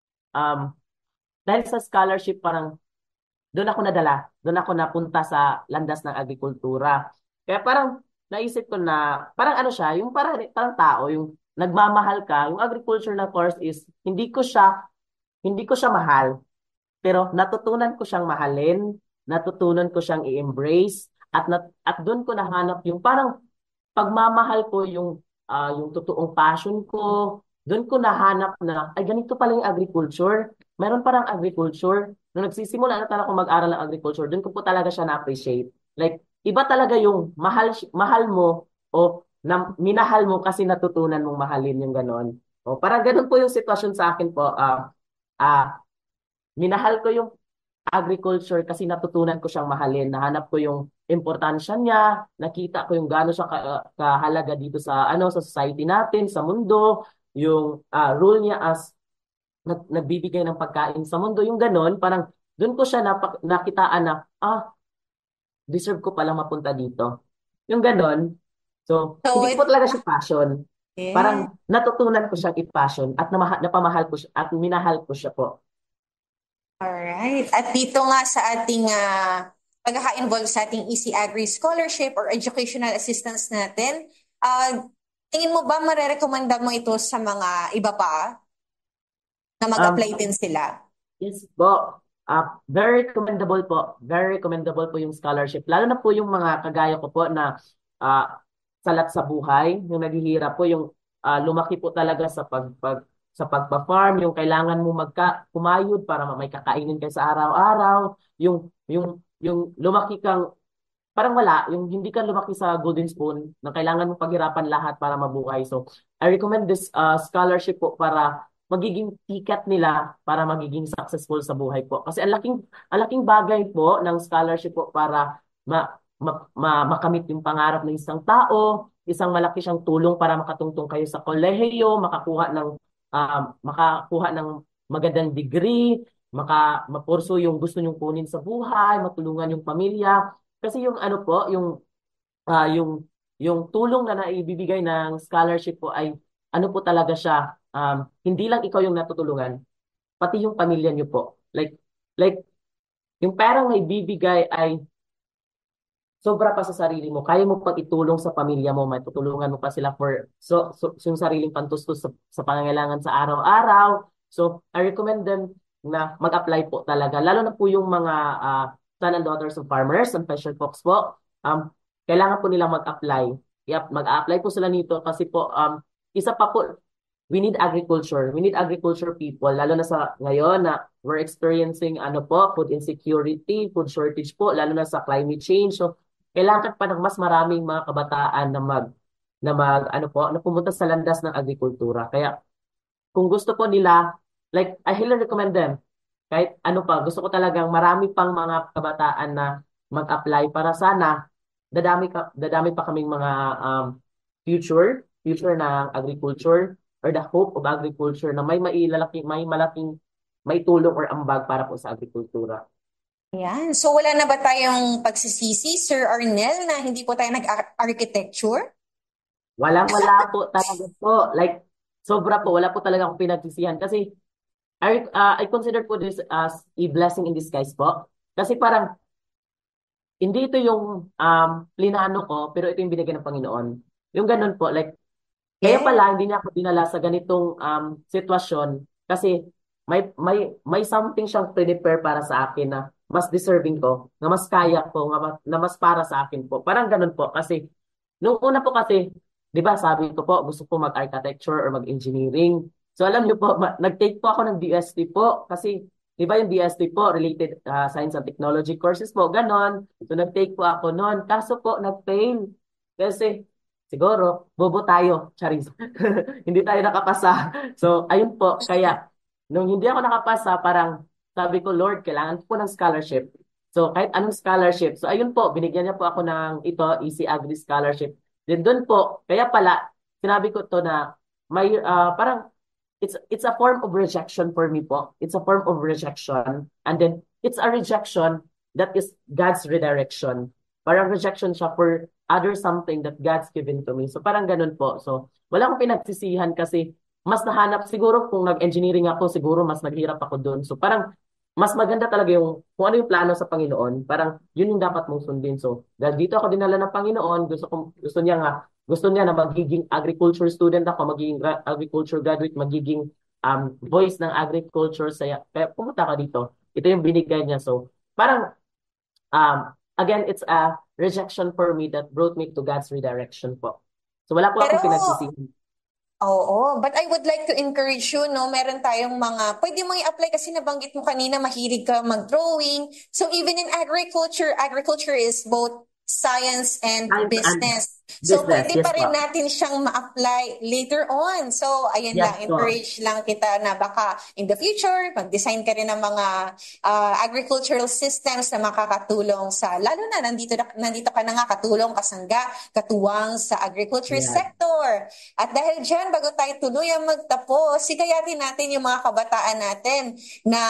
um dahil sa scholarship parang doon ako nadala. Doon ako napunta sa landas ng agrikultura. Kaya parang naisip ko na, parang ano siya, yung parang, parang tao, yung nagmamahal ka, yung agriculture na course is, hindi ko siya, hindi ko siya mahal. Pero natutunan ko siyang mahalin, natutunan ko siyang i-embrace, at, nat, at doon ko nahanap yung parang pagmamahal ko yung ah, yung totoong passion ko. Doon ko nahanap na, ay ganito pala yung agriculture. Meron parang agriculture. Nung nagsisimula na talaga ako mag-aral ng agriculture, doon ko po talaga siya na-appreciate. Like, iba talaga yung mahal, mahal mo o na, minahal mo kasi natutunan mong mahalin yung ganon. O, parang ganun po yung sitwasyon sa akin po. Ah, ah, minahal ko yung agriculture kasi natutunan ko siyang mahalin. Nahanap ko yung importansya niya, nakita ko yung gaano siya ka- kahalaga dito sa ano sa society natin, sa mundo, yung ah, role niya as nag, nagbibigay ng pagkain sa mundo, yung ganon, parang doon ko siya napak, nakitaan na, ah, deserve ko palang mapunta dito. Yung ganon. So, So, hindi ko po it, talaga siya passion. yeah. Parang natutunan ko siyang i-passion at namaha, napamahal ko siya at minahal ko siya po. Alright. At dito nga sa ating uh, pagkaka-involve sa ating Easy Agri Scholarship or Educational Assistance natin, ah, tingin mo ba marerekomenda mo ito sa mga iba pa na Um, mag-apply din sila? Yes po. Ah, very commendable po. Very commendable po yung scholarship. Lalo na po yung mga kagaya ko po na ah, salat sa buhay, yung naghihirap po, yung ah, lumaki po talaga sa pag, pag sa pagpa-farm, yung kailangan mo magka kumayod para may kakainin kayo sa araw-araw, yung yung yung lumaki kang parang wala, yung hindi ka lumaki sa golden spoon na kailangan mo paghirapan lahat para mabuhay. So, I recommend this uh, scholarship po para magiging ticket nila para magiging successful sa buhay po. Kasi ang laking, ang laking bagay po ng scholarship po para ma, ma- ma- makamit yung pangarap ng isang tao, isang malaki siyang tulong para makatungtong kayo sa kolehiyo, makakuha ng um, makakuha ng magandang degree, maka mapurso yung gusto nyong kunin sa buhay, matulungan yung pamilya. Kasi yung ano po, yung ah, yung yung tulong na naibibigay ng scholarship po ay ano po talaga siya, um, hindi lang ikaw yung natutulungan, pati yung pamilya niyo po. Like like yung perang na ibibigay ay sobra pa sa sarili mo. Kaya mo pag itulong sa pamilya mo, may tutulungan mo pa sila for so, so yung sariling pantustos sa, sa pangangailangan sa araw-araw. So, I recommend them na mag-apply po talaga. Lalo na po yung mga uh, son and daughters of farmers and fisher folks po. Um, kailangan po nilang mag-apply. Yep, mag-apply po sila nito kasi po, um, isa pa po, we need agriculture. We need agriculture people, lalo na sa ngayon na we're experiencing ano po, food insecurity, food shortage po, lalo na sa climate change. So, kailangan pa ng mas maraming mga kabataan na mag na mag ano po, na pumunta sa landas ng agrikultura. Kaya kung gusto po nila, like I highly recommend them. Kahit ano pa, gusto ko talagang marami pang mga kabataan na mag-apply para sana dadami ka dadami pa kaming mga um, future, future ng agriculture or the hope of agriculture na may mailalaki, may malaking may tulong or ambag para po sa agrikultura. Yan. So wala na ba tayong pagsisisi, Sir Arnel, na hindi po tayo nag-architecture? Walang-wala po talaga po. Like, sobra po. Wala po talaga akong pinagsisihan. Kasi, I, uh, I consider po this as a blessing in disguise po. Kasi parang, hindi ito yung um, plinano ko, pero ito yung binigay ng Panginoon. Yung ganun po. Like, kaya pala, hindi niya ako dinala sa ganitong um, sitwasyon. Kasi, may, may, may something siyang prepare para sa akin na mas deserving ko, na mas kaya ko, na mas para sa akin po. Parang ganun po. Kasi, nung una po kasi, di ba sabi ko po, gusto ko mag-architecture or mag-engineering. So alam niyo po, nag-take po ako ng D S T po. Kasi, di ba yung D S T po, related uh, science and technology courses po, ganon. So nag-take po ako noon. Kaso po, nag-fail. Kasi, siguro, bobo tayo, charis. Hindi tayo nakapasa. So, ayun po. Kaya, nung hindi ako nakapasa, parang, sabi ko, Lord, kailangan po ng scholarship. So, kahit anong scholarship. So, ayun po, binigyan niya po ako ng ito, Easy Agri Scholarship. Then doon po, kaya pala, sinabi ko to na, may, uh, parang, it's it's a form of rejection for me po. It's a form of rejection. And then, it's a rejection that is God's redirection. Parang rejection siya for other something that God's given to me. So, parang ganun po. So, wala akong pinagsisihan kasi, mas nahanap, siguro kung nag-engineering ako, siguro mas naghirap ako doon. So parang mas maganda talaga yung kung ano yung plano sa Panginoon, parang yun yung dapat mong sundin. So dahil dito ako dinala ng Panginoon, gusto ko, gusto niya nga, gusto niya na magiging agriculture student ako, magiging agriculture graduate, magiging um, voice ng agriculture. Saya, kaya pumunta ka dito. Ito yung binigay niya. So parang, um, again, it's a rejection for me that brought me to God's redirection po. So wala po akong Pero, pinagsisihan. Oo, but I would like to encourage you, no, meron tayong mga, pwede mo i-apply kasi nabanggit mo kanina, mahilig ka mag-drawing. So even in agriculture, agriculture is both science and Science and business. So business, pwede yes pa rin po. natin siyang ma-apply later on. So ayun Yes lang, po. encourage lang kita na baka in the future, mag-design ka rin ng mga uh, agricultural systems na makakatulong sa, lalo na nandito, na- nandito ka na nga katulong, kasangga, katuwang sa agriculture Yes. sector. At dahil dyan, bago tayo tuluyang magtapos, sikayatin natin yung mga kabataan natin na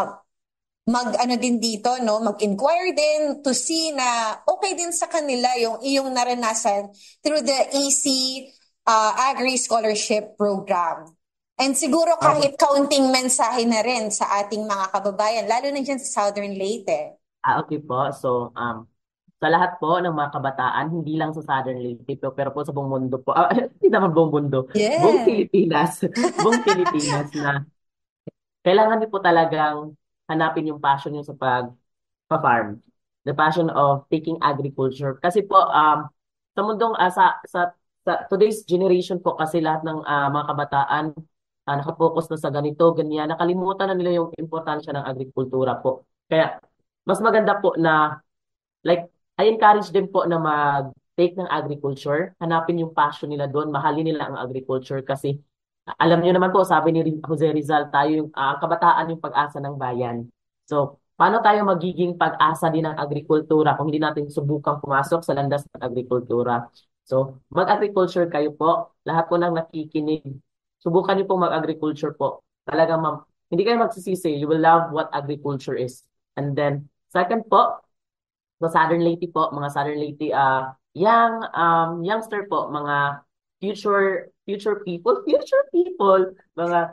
mag ano din dito, no, mag-inquire din to see na okay din sa kanila yung iyong naranasan through the Easy uh, Agri Scholarship Program. And siguro kahit kaunting mensahe na rin sa ating mga kababayan, lalo na dyan sa Southern Leyte. Ah, okay po. So, um, sa lahat po ng mga kabataan, hindi lang sa Southern Leyte, pero, pero po sa buong mundo po, ah, hindi naman buong mundo, Yeah. buong Pilipinas, buong Pilipinas na kailangan niyo po talagang hanapin yung passion niyo sa pag-farm. The passion of taking agriculture. Kasi po, um, sa mundong, uh, sa, sa, sa today's generation po, kasi lahat ng uh, mga kabataan, uh, nakapokus na sa ganito, ganyan, nakalimutan na nila yung importansya ng agrikultura po. Kaya, mas maganda po na, like, I encourage them po na mag-take ng agriculture, hanapin yung passion nila doon, mahalin nila ang agriculture kasi alam niyo naman po, sabi ni Jose Rizal, tayo yung uh, kabataan yung pag-asa ng bayan. So, paano tayo magiging pag-asa din ng agrikultura kung hindi natin subukang pumasok sa landas ng agrikultura. So, mag-agriculture kayo po. Lahat po nang nakikinig. Subukan niyo po mag-agriculture po. Talagang ma'am, hindi kayo magsisisi. You will love what agriculture is. And then, second po, sa Southern Leyte po, mga Southern Leyte, uh, young, um, youngster po, mga future future people, future people, mga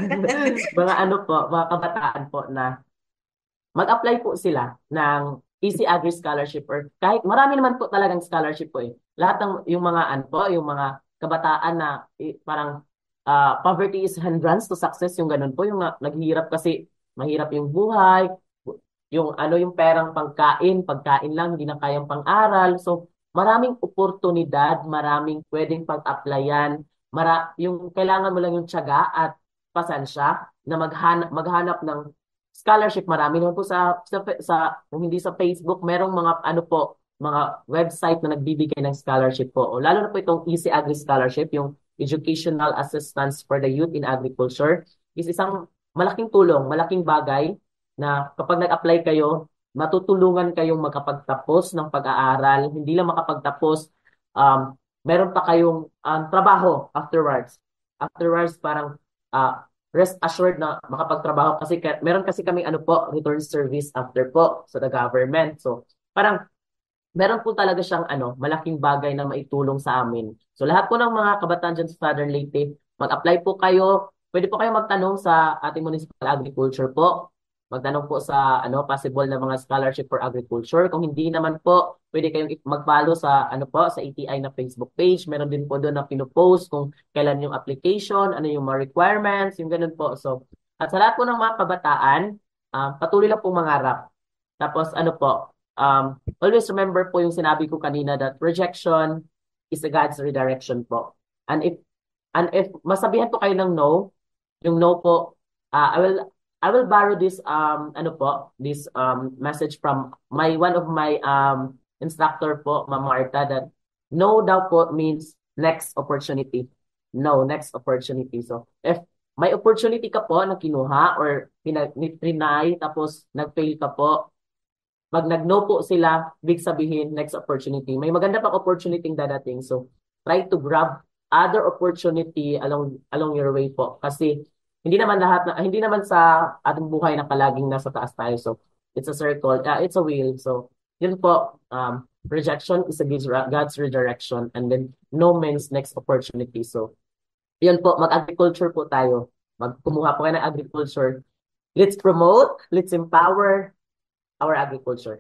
mga ano po, mga kabataan po na mag-apply po sila ng Easy Agri Scholarship or kahit marami naman po talagang scholarship po eh. Lahat ng yung mga ano po, yung mga kabataan na eh, parang uh, poverty is hindrance to success, yung ganun po, yung uh, naghihirap kasi mahirap yung buhay, yung ano yung perang pagkain, pagkain lang, hindi na kayang pang-aral. So maraming oportunidad, maraming pwedeng pag-applyan, mara yung kailangan mo lang yung tiyaga at pasensya na maghanap maghanap ng scholarship. Marami naman po sa, sa, sa kung hindi sa Facebook, merong mga ano po, mga website na nagbibigay ng scholarship po. O, lalo na po itong Easy Agri Scholarship, yung Educational Assistance for the Youth in Agriculture, is isang malaking tulong, malaking bagay na kapag nag-apply kayo, matutulungan kayong makapagtapos ng pag-aaral, hindi lang makapagtapos, um, meron pa kayong um, trabaho afterwards. Afterwards, parang uh, rest assured na makapagtrabaho kasi meron kasi kami ano po, return service after po sa the government. So parang meron po talaga siyang ano, malaking bagay na maitulong sa amin. So lahat po ng mga kabataan dyan sa Southern Leyte, mag-apply po kayo. Pwede po kayo magtanong sa ating municipal agriculture po. Magtanong po sa ano possible na mga scholarship for agriculture. Kung hindi naman po, pwede kayong mag-follow sa ano po sa A T I na Facebook page. Meron din po doon na pinopost kung kailan yung application, ano yung mga requirements, yung ganun po. So, at sa lahat po ng mga kabataan, uh, patuloy lang po mangarap. Tapos ano po, um, always remember po yung sinabi ko kanina that rejection is a God's redirection po. And if and if masabihan po kayo ng no, yung no po, uh, I will I will borrow this um ano po, this um message from my one of my um instructor po, Ma'am Marta, that no daw po means next opportunity. No, next opportunity. So if may opportunity ka po na kinuha or pinag-trinay tapos nag-fail ka po, pag nag-no po sila, big sabihin next opportunity. May maganda pang opportunity dadating. So try to grab other opportunity along along your way po kasi hindi naman lahat na hindi naman sa ating buhay na palaging nasa taas tayo. So it's a circle, uh, it's a wheel. So yun po, um rejection is a God's redirection, and then no means next opportunity. So yun po, mag-agriculture po tayo. Magkumuha po kayo ng agriculture. Let's promote, let's empower our agriculture.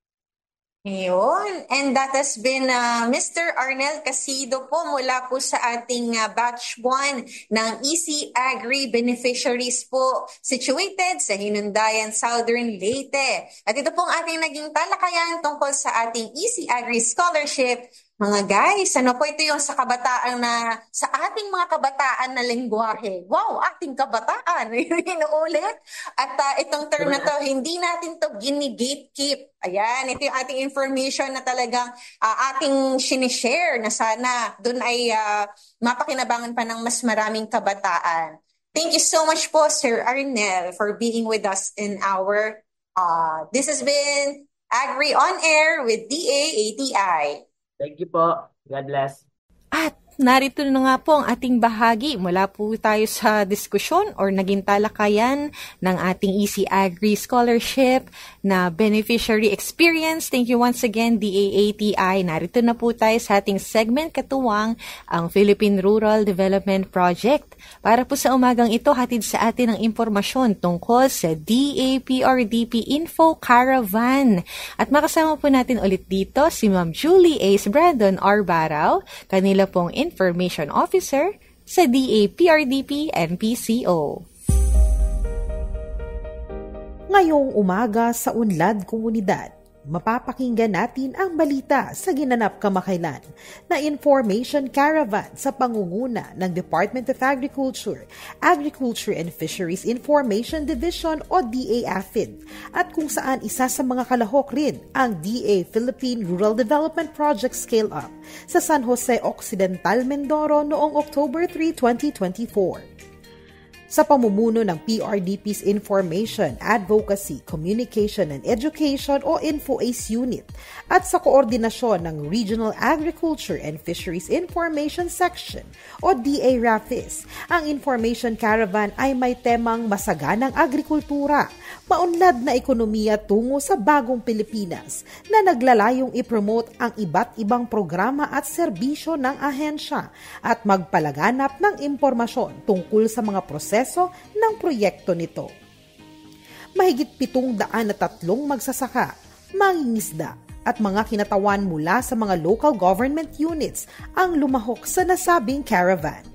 Yun. And that has been uh, Mister Arnel Casido po mula po sa ating uh, batch one ng Easy Agri beneficiaries po situated sa Hinundayan, Southern Leyte. At ito pong ating naging talakayan tungkol sa ating Easy Agri Scholarship. Mga guys, ano po ito yung sa kabataan na, sa ating mga kabataan na lengguwahe. Wow, ating kabataan. Inuulit. At uh, itong term na to, hindi natin to gini-gatekeep. Ayan, ito yung ating information na talagang uh, ating sinishare na sana doon ay uh, mapakinabangan pa ng mas maraming kabataan. Thank you so much po, Sir Arnel, for being with us in our, uh, this has been Agri On Air with D A A T I. Thank you po. God bless. At narito na nga po ang ating bahagi. Mula po tayo sa diskusyon or naging talakayan ng ating Easy Agri Scholarship na beneficiary experience. Thank you once again, D A A T I. Narito na po tayo sa ating segment katuwang ang Philippine Rural Development Project. Para po sa umagang ito, hatid sa atin ang impormasyon tungkol sa D A P R D P Info Caravan. At makasama po natin ulit dito si Ma'am Julie Ace Brandon Arbaraw, kanila pong Information Officer sa D A P R D P N P C O. Ngayong umaga sa Unlad Komunidad, mapapakinggan natin ang balita sa ginanap kamakailan na Information Caravan sa pangunguna ng Department of Agriculture, Agriculture and Fisheries Information Division o D A A F I D at kung saan isa sa mga kalahok rin ang D A Philippine Rural Development Project Scale Up sa San Jose Occidental, Mindoro noong October third, twenty twenty-four. sa pamumuno ng P R D P's Information, Advocacy, Communication and Education o InfoAce Unit at sa koordinasyon ng Regional Agriculture and Fisheries Information Section o D A R A F I S. Ang Information Caravan ay may temang masaganang agrikultura, maunlad na ekonomiya tungo sa bagong Pilipinas na naglalayong ipromote ang iba't ibang programa at serbisyo ng ahensya at magpalaganap ng impormasyon tungkol sa mga proseso ng proyekto nito. Mahigit pitong daan na tatlong magsasaka, mangingisda at mga kinatawan mula sa mga local government units ang lumahok sa nasabing caravan.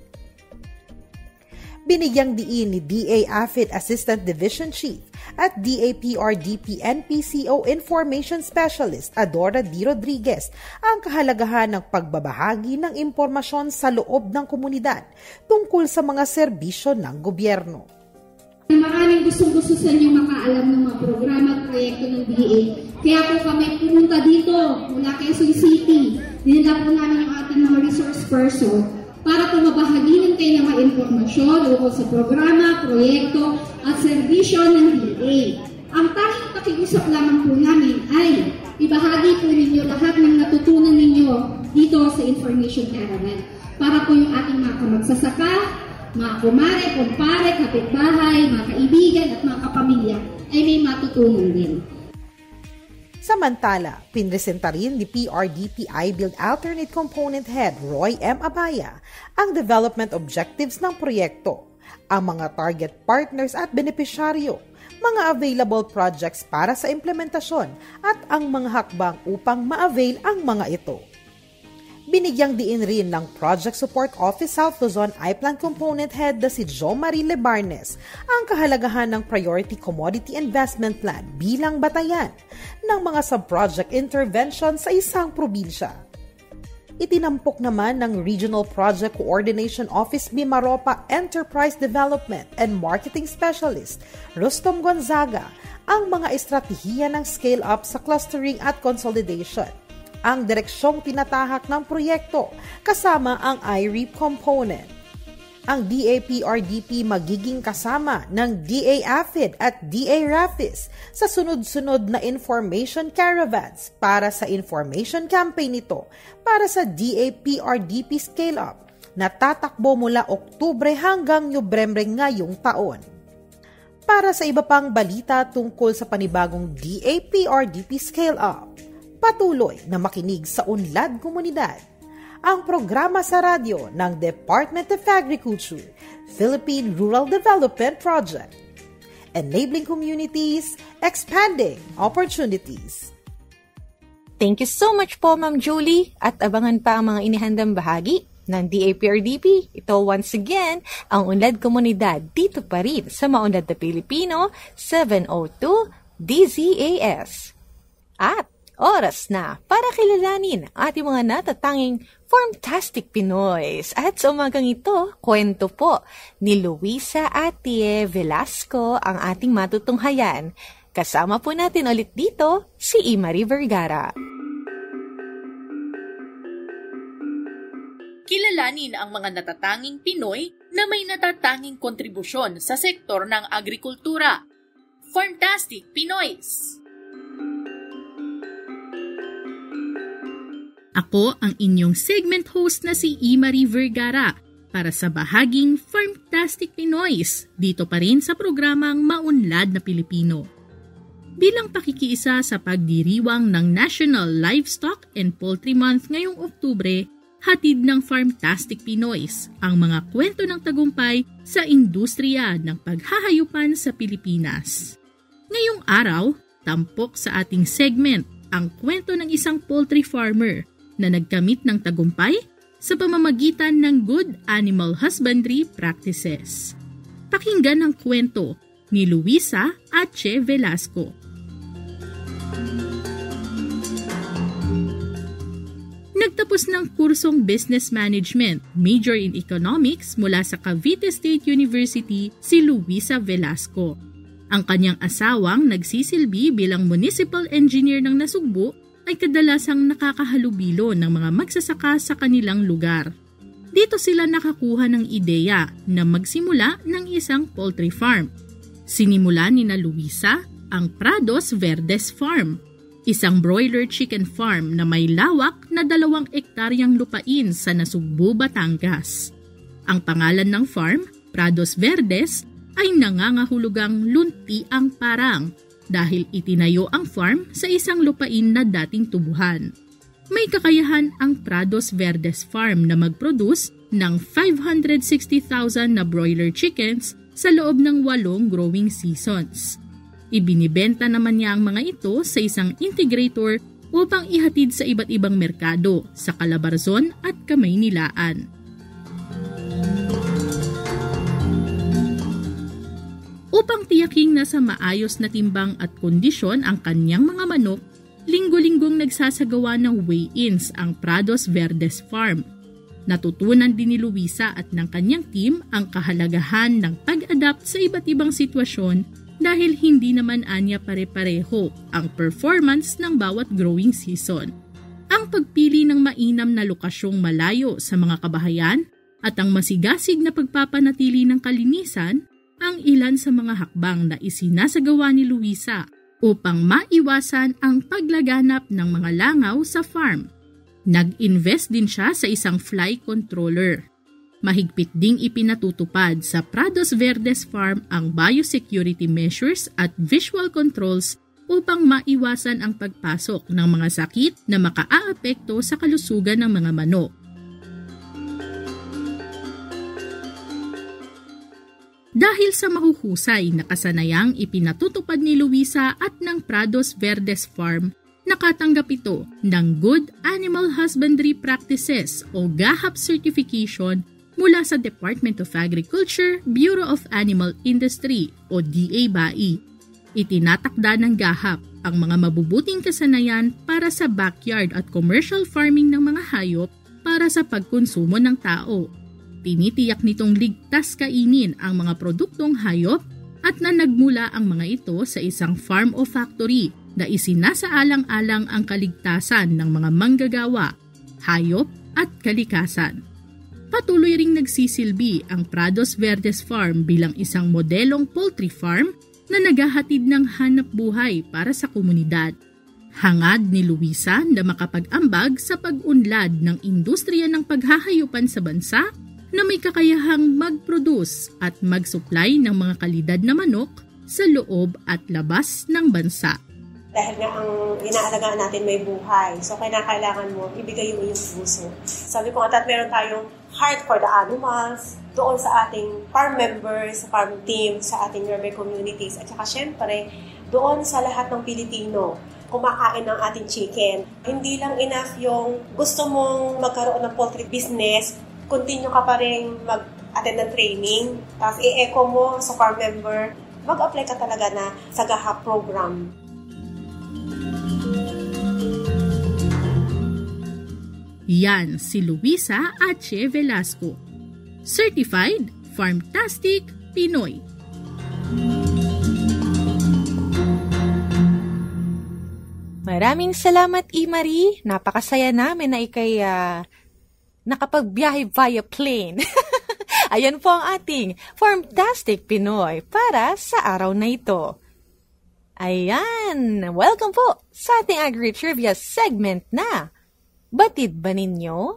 Binigyang diin ni D A A F I D Assistant Division Chief at D A P R D P N P C O Information Specialist Adora D. Rodriguez ang kahalagahan ng pagbabahagi ng impormasyon sa loob ng komunidad tungkol sa mga serbisyo ng gobyerno. Maraming gustong-gusto sa inyo makaalam ng mga programa at proyekto ng D A. Kaya po kami pumunta dito mula Quezon City. Dinala po namin yung ating mga resource person para po mabahaginan kayo ng mga impormasyon ukol sa programa, proyekto at serbisyo ng D A. Ang tanging pakiusap lamang po namin ay ibahagi po ninyo lahat ng natutunan ninyo dito sa Information Caravan para po yung ating mga kamagsasaka, mga kumare, kumpare, kapitbahay, mga kaibigan at mga kapamilya ay may matutunan din. Samantala, pinresenta rin ni P R D P I-Build Alternate Component Head Roy M. Abaya ang development objectives ng proyekto, ang mga target partners at benepisyaryo, mga available projects para sa implementasyon at ang mga hakbang upang ma-avail ang mga ito. Binigyang diin rin ng Project Support Office South Luzon I-Plan Component Head na si Jo Marie Lebarnes ang kahalagahan ng Priority Commodity Investment Plan bilang batayan ng mga sub-project intervention sa isang probinsya. Itinampok naman ng Regional Project Coordination Office Mimaropa Enterprise Development and Marketing Specialist Rustom Gonzaga ang mga estratehiya ng scale-up sa clustering at consolidation, ang direksyong tinatahak ng proyekto kasama ang I R E P component. Ang D A P R D P magiging kasama ng D A A F I D at D A R A F I S sa sunod-sunod na information caravans para sa information campaign nito para sa D A P R D P scale-up na tatakbo mula Oktubre hanggang Nobyembre ngayong taon. Para sa iba pang balita tungkol sa panibagong D A P R D P scale-up, patuloy na makinig sa Unlad Komunidad, ang programa sa radyo ng Department of Agriculture, Philippine Rural Development Project. Enabling communities, expanding opportunities. Thank you so much po, Ma'am Julie, at abangan pa ang mga inihandang bahagi ng D A P R D P. Ito once again, ang Unlad Komunidad dito pa rin sa Maunlad na Pilipino, seven oh two D Z A S. At oras na para kilalanin ang ating mga natatanging Formtastic Pinoys. At sa umagang ito, kwento po ni Luisa Atie Velasco ang ating matutunghayan. Kasama po natin ulit dito si Imari Vergara. Kilalanin ang mga natatanging Pinoy na may natatanging kontribusyon sa sektor ng agrikultura. Formtastic Pinoys! Ako ang inyong segment host na si Imari Vergara para sa bahaging Formtastic Pinoys dito pa rin sa programang Maunlad na Pilipino. Bilang pakikiisa sa pagdiriwang ng National Livestock and Poultry Month ngayong Oktubre, hatid ng Formtastic Pinoys ang mga kwento ng tagumpay sa industriya ng paghahayupan sa Pilipinas. Ngayong araw, tampok sa ating segment ang kwento ng isang poultry farmer na nagkamit ng tagumpay sa pamamagitan ng good animal husbandry practices. Pakinggan ang kwento ni Luisa Atie Velasco. Nagtapos ng kursong Business Management, Major in Economics mula sa Cavite State University si Luisa Velasco. Ang kanyang asawang nagsisilbi bilang Municipal Engineer ng Nasugbu ay kadalasang nakakahalubilo ng mga magsasaka sa kanilang lugar. Dito sila nakakuha ng ideya na magsimula ng isang poultry farm. Sinimula ni na Luisa ang Prados Verdes Farm, isang broiler chicken farm na may lawak na dalawang ektaryang lupain sa Nasugbu, Batangas. Ang pangalan ng farm, Prados Verdes, ay nangangahulugang lunti ang parang dahil itinayo ang farm sa isang lupain na dating tubuhan. May kakayahan ang Prados Verdes Farm na mag-produce ng five hundred sixty thousand na broiler chickens sa loob ng walong growing seasons. Ibinibenta naman niya ang mga ito sa isang integrator upang ihatid sa iba't ibang merkado sa Calabarzon at Kamaynilaan. Upang tiyaking nasa maayos na timbang at kondisyon ang kanyang mga manok, linggo-linggong nagsasagawa ng weigh-ins ang Prados Verdes Farm. Natutunan din ni Luisa at ng kanyang team ang kahalagahan ng pag-adapt sa iba't ibang sitwasyon dahil hindi naman anya pare-pareho ang performance ng bawat growing season. Ang pagpili ng mainam na lokasyong malayo sa mga kabahayan at ang masigasig na pagpapanatili ng kalinisan ang ilan sa mga hakbang na isinasagawa ni Luisa upang maiwasan ang paglaganap ng mga langaw sa farm. Nag-invest din siya sa isang fly controller. Mahigpit ding ipinatutupad sa Prados Verdes Farm ang biosecurity measures at visual controls upang maiwasan ang pagpasok ng mga sakit na makaaapekto sa kalusugan ng mga manok. Dahil sa mahuhusay na kasanayang ipinatutupad ni Luisa at ng Prados Verdes Farm, nakatanggap ito ng Good Animal Husbandry Practices o GAHAP certification mula sa Department of Agriculture, Bureau of Animal Industry o D A B A I. Itinatakda ng GAHAP ang mga mabubuting kasanayan para sa backyard at commercial farming ng mga hayop para sa pagkonsumo ng tao. Tinitiyak nitong ligtas kainin ang mga produktong hayop at na nagmula ang mga ito sa isang farm o factory na isinasaalang-alang ang kaligtasan ng mga manggagawa, hayop at kalikasan. Patuloy ring nagsisilbi ang Prados Verdes Farm bilang isang modelong poultry farm na naghahatid ng hanap buhay para sa komunidad. Hangad ni Luisa na makapag-ambag sa pag-unlad ng industriya ng paghahayupan sa bansa na may kakayahang mag-produce at mag-supply ng mga kalidad na manok sa loob at labas ng bansa. Dahil nga ang inaalagaan natin may buhay, so kailangan mo ibigay mo yung puso. Sabi ko nga, at meron tayong heart for the animals, doon sa ating farm members, sa farm team, sa ating nearby communities, at saka syempre, doon sa lahat ng Pilipino kumakain ng ating chicken. Hindi lang enough yung gusto mong magkaroon ng poultry business, continue ka pa rin mag-attend ng training, tapos i-echo mo sa farm member, mag-apply ka talaga na sa GAHAP program. Yan si Luisa H. Velasco, Certified Farmtastic Pinoy. Maraming salamat, Imari. Napakasaya namin na ikay uh, nakapagbiyahe via plane. Ayan po ang ating Farmtastic Pinoy para sa araw na ito. Ayan, welcome po sa ating Agri-Trivia segment na Batid ba ninyo?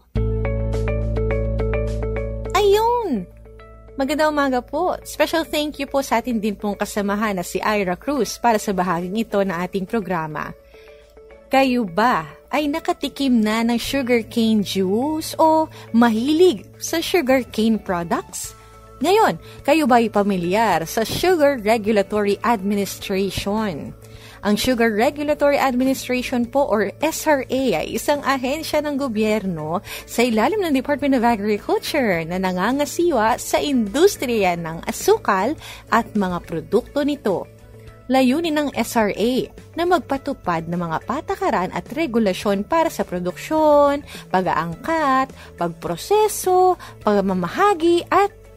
Ayun! Magandang umaga po. Special thank you po sa atin din pong kasamahan na si Ira Cruz para sa bahaging ito na ating programa. Kayo ba ay nakatikim na ng sugarcane juice o mahilig sa sugarcane products? Ngayon, kayo ba ay pamilyar sa Sugar Regulatory Administration? Ang Sugar Regulatory Administration po or S R A ay isang ahensya ng gobyerno sa ilalim ng Department of Agriculture na nangangasiwa sa industriya ng asukal at mga produkto nito. Layunin ng S R A na magpatupad ng mga patakaran at regulasyon para sa produksyon, pag-aangkat, pagproseso, pagmamahagi at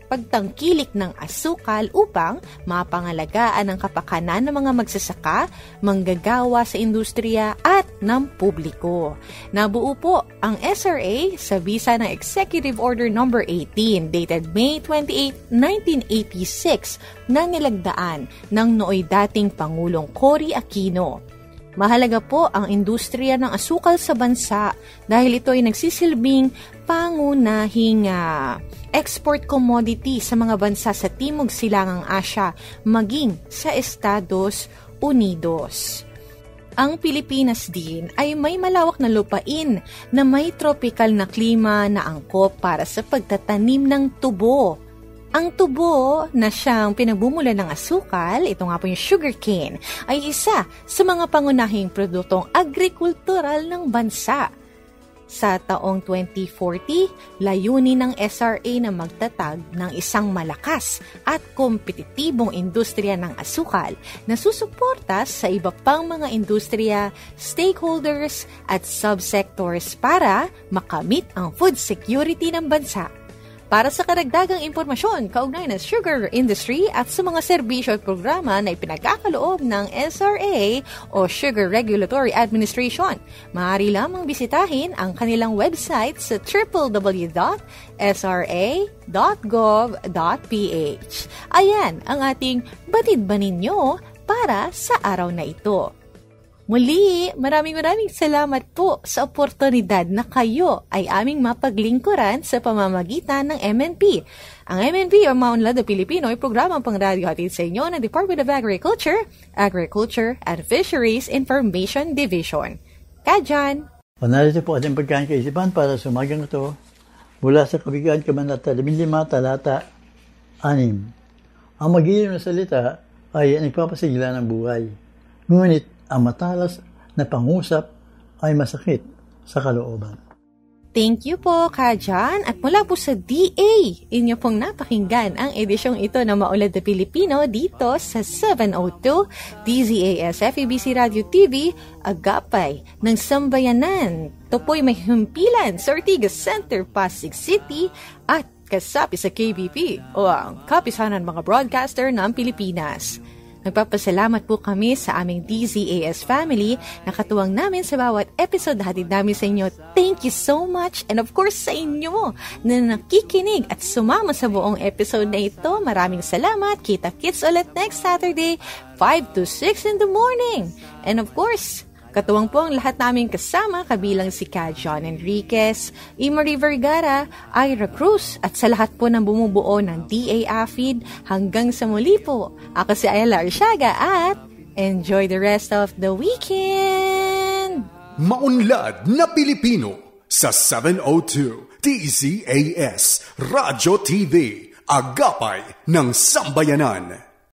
pagtangkilik ng asukal upang mapangalagaan ang kapakanan ng mga magsasaka, manggagawa sa industriya at ng publiko. Nabuo po ang S R A sa bisa ng Executive Order number eighteen dated May twenty-eighth, nineteen eighty-six na nilagdaan ng nooy dating Pangulong Cory Aquino. Mahalaga po ang industriya ng asukal sa bansa dahil ito ay nagsisilbing pangunahing uh, export commodity sa mga bansa sa Timog Silangang Asya maging sa Estados Unidos. Ang Pilipinas din ay may malawak na lupain na may tropical na klima na angkop para sa pagtatanim ng tubo. Ang tubo na siyang pinagbumulan ng asukal, ito nga po yung sugarcane, ay isa sa mga pangunahing produktong agrikultural ng bansa. Sa taong twenty forty, layunin ng S R A na magtatag ng isang malakas at kompetitibong industriya ng asukal na susuporta sa iba pang mga industriya, stakeholders at subsectors para makamit ang food security ng bansa. Para sa karagdagang impormasyon, kaugnay ng sugar industry at sa mga serbisyo at programa na ipinagkakaloob ng S R A o Sugar Regulatory Administration, maaari lamang bisitahin ang kanilang website sa w w w dot s r a dot gov dot p h. Ayan ang ating batid ba ninyo para sa araw na ito. Muli, maraming maraming salamat po sa oportunidad na kayo ay aming mapaglingkuran sa pamamagitan ng M N P. Ang M N P o Maunlad na Pilipino ay programang pangradyo hatid sa inyo ng Department of Agriculture, Agriculture and Fisheries Information Division. Kajan! Panarito po ating pagkain kaisipan para sa umagang ito mula sa Kabigaan Kabanata labinlima talata anim. Ang mag-iinom na salita ay nagpapasigla ng buhay. Ngunit ang matalas na pangusap ay masakit sa kalooban. Thank you po, Kajan. At mula po sa D A, inyo pong napakinggan ang edisyong ito ng Maunlad na Pilipino dito sa seven oh two D Z A S F E B C Radio T V, Agapay ng Sambayanan. Ito po'y may himpilan sa Ortigas Center, Pasig City at kasapi sa K B P o ang Kapisanan mga Broadcaster ng Pilipinas. Nagpapasalamat po kami sa aming D Z A S family na katuwang namin sa bawat episode na hatid namin sa inyo. Thank you so much, and of course sa inyo na nakikinig at sumama sa buong episode na ito. Maraming salamat. Kita-kits ulit next Saturday, five to six in the morning. And of course, katuwang po ang lahat naming kasama, kabilang si Ka John Enriquez, Imari Vergara, Ira Cruz, at sa lahat po ng bumubuo ng D A A F I D. Hanggang sa muli po, ako si Ayala Arsiaga at enjoy the rest of the weekend! Maunlad na Pilipino sa seven oh two D Z A S Radyo T V, Agapay ng Sambayanan.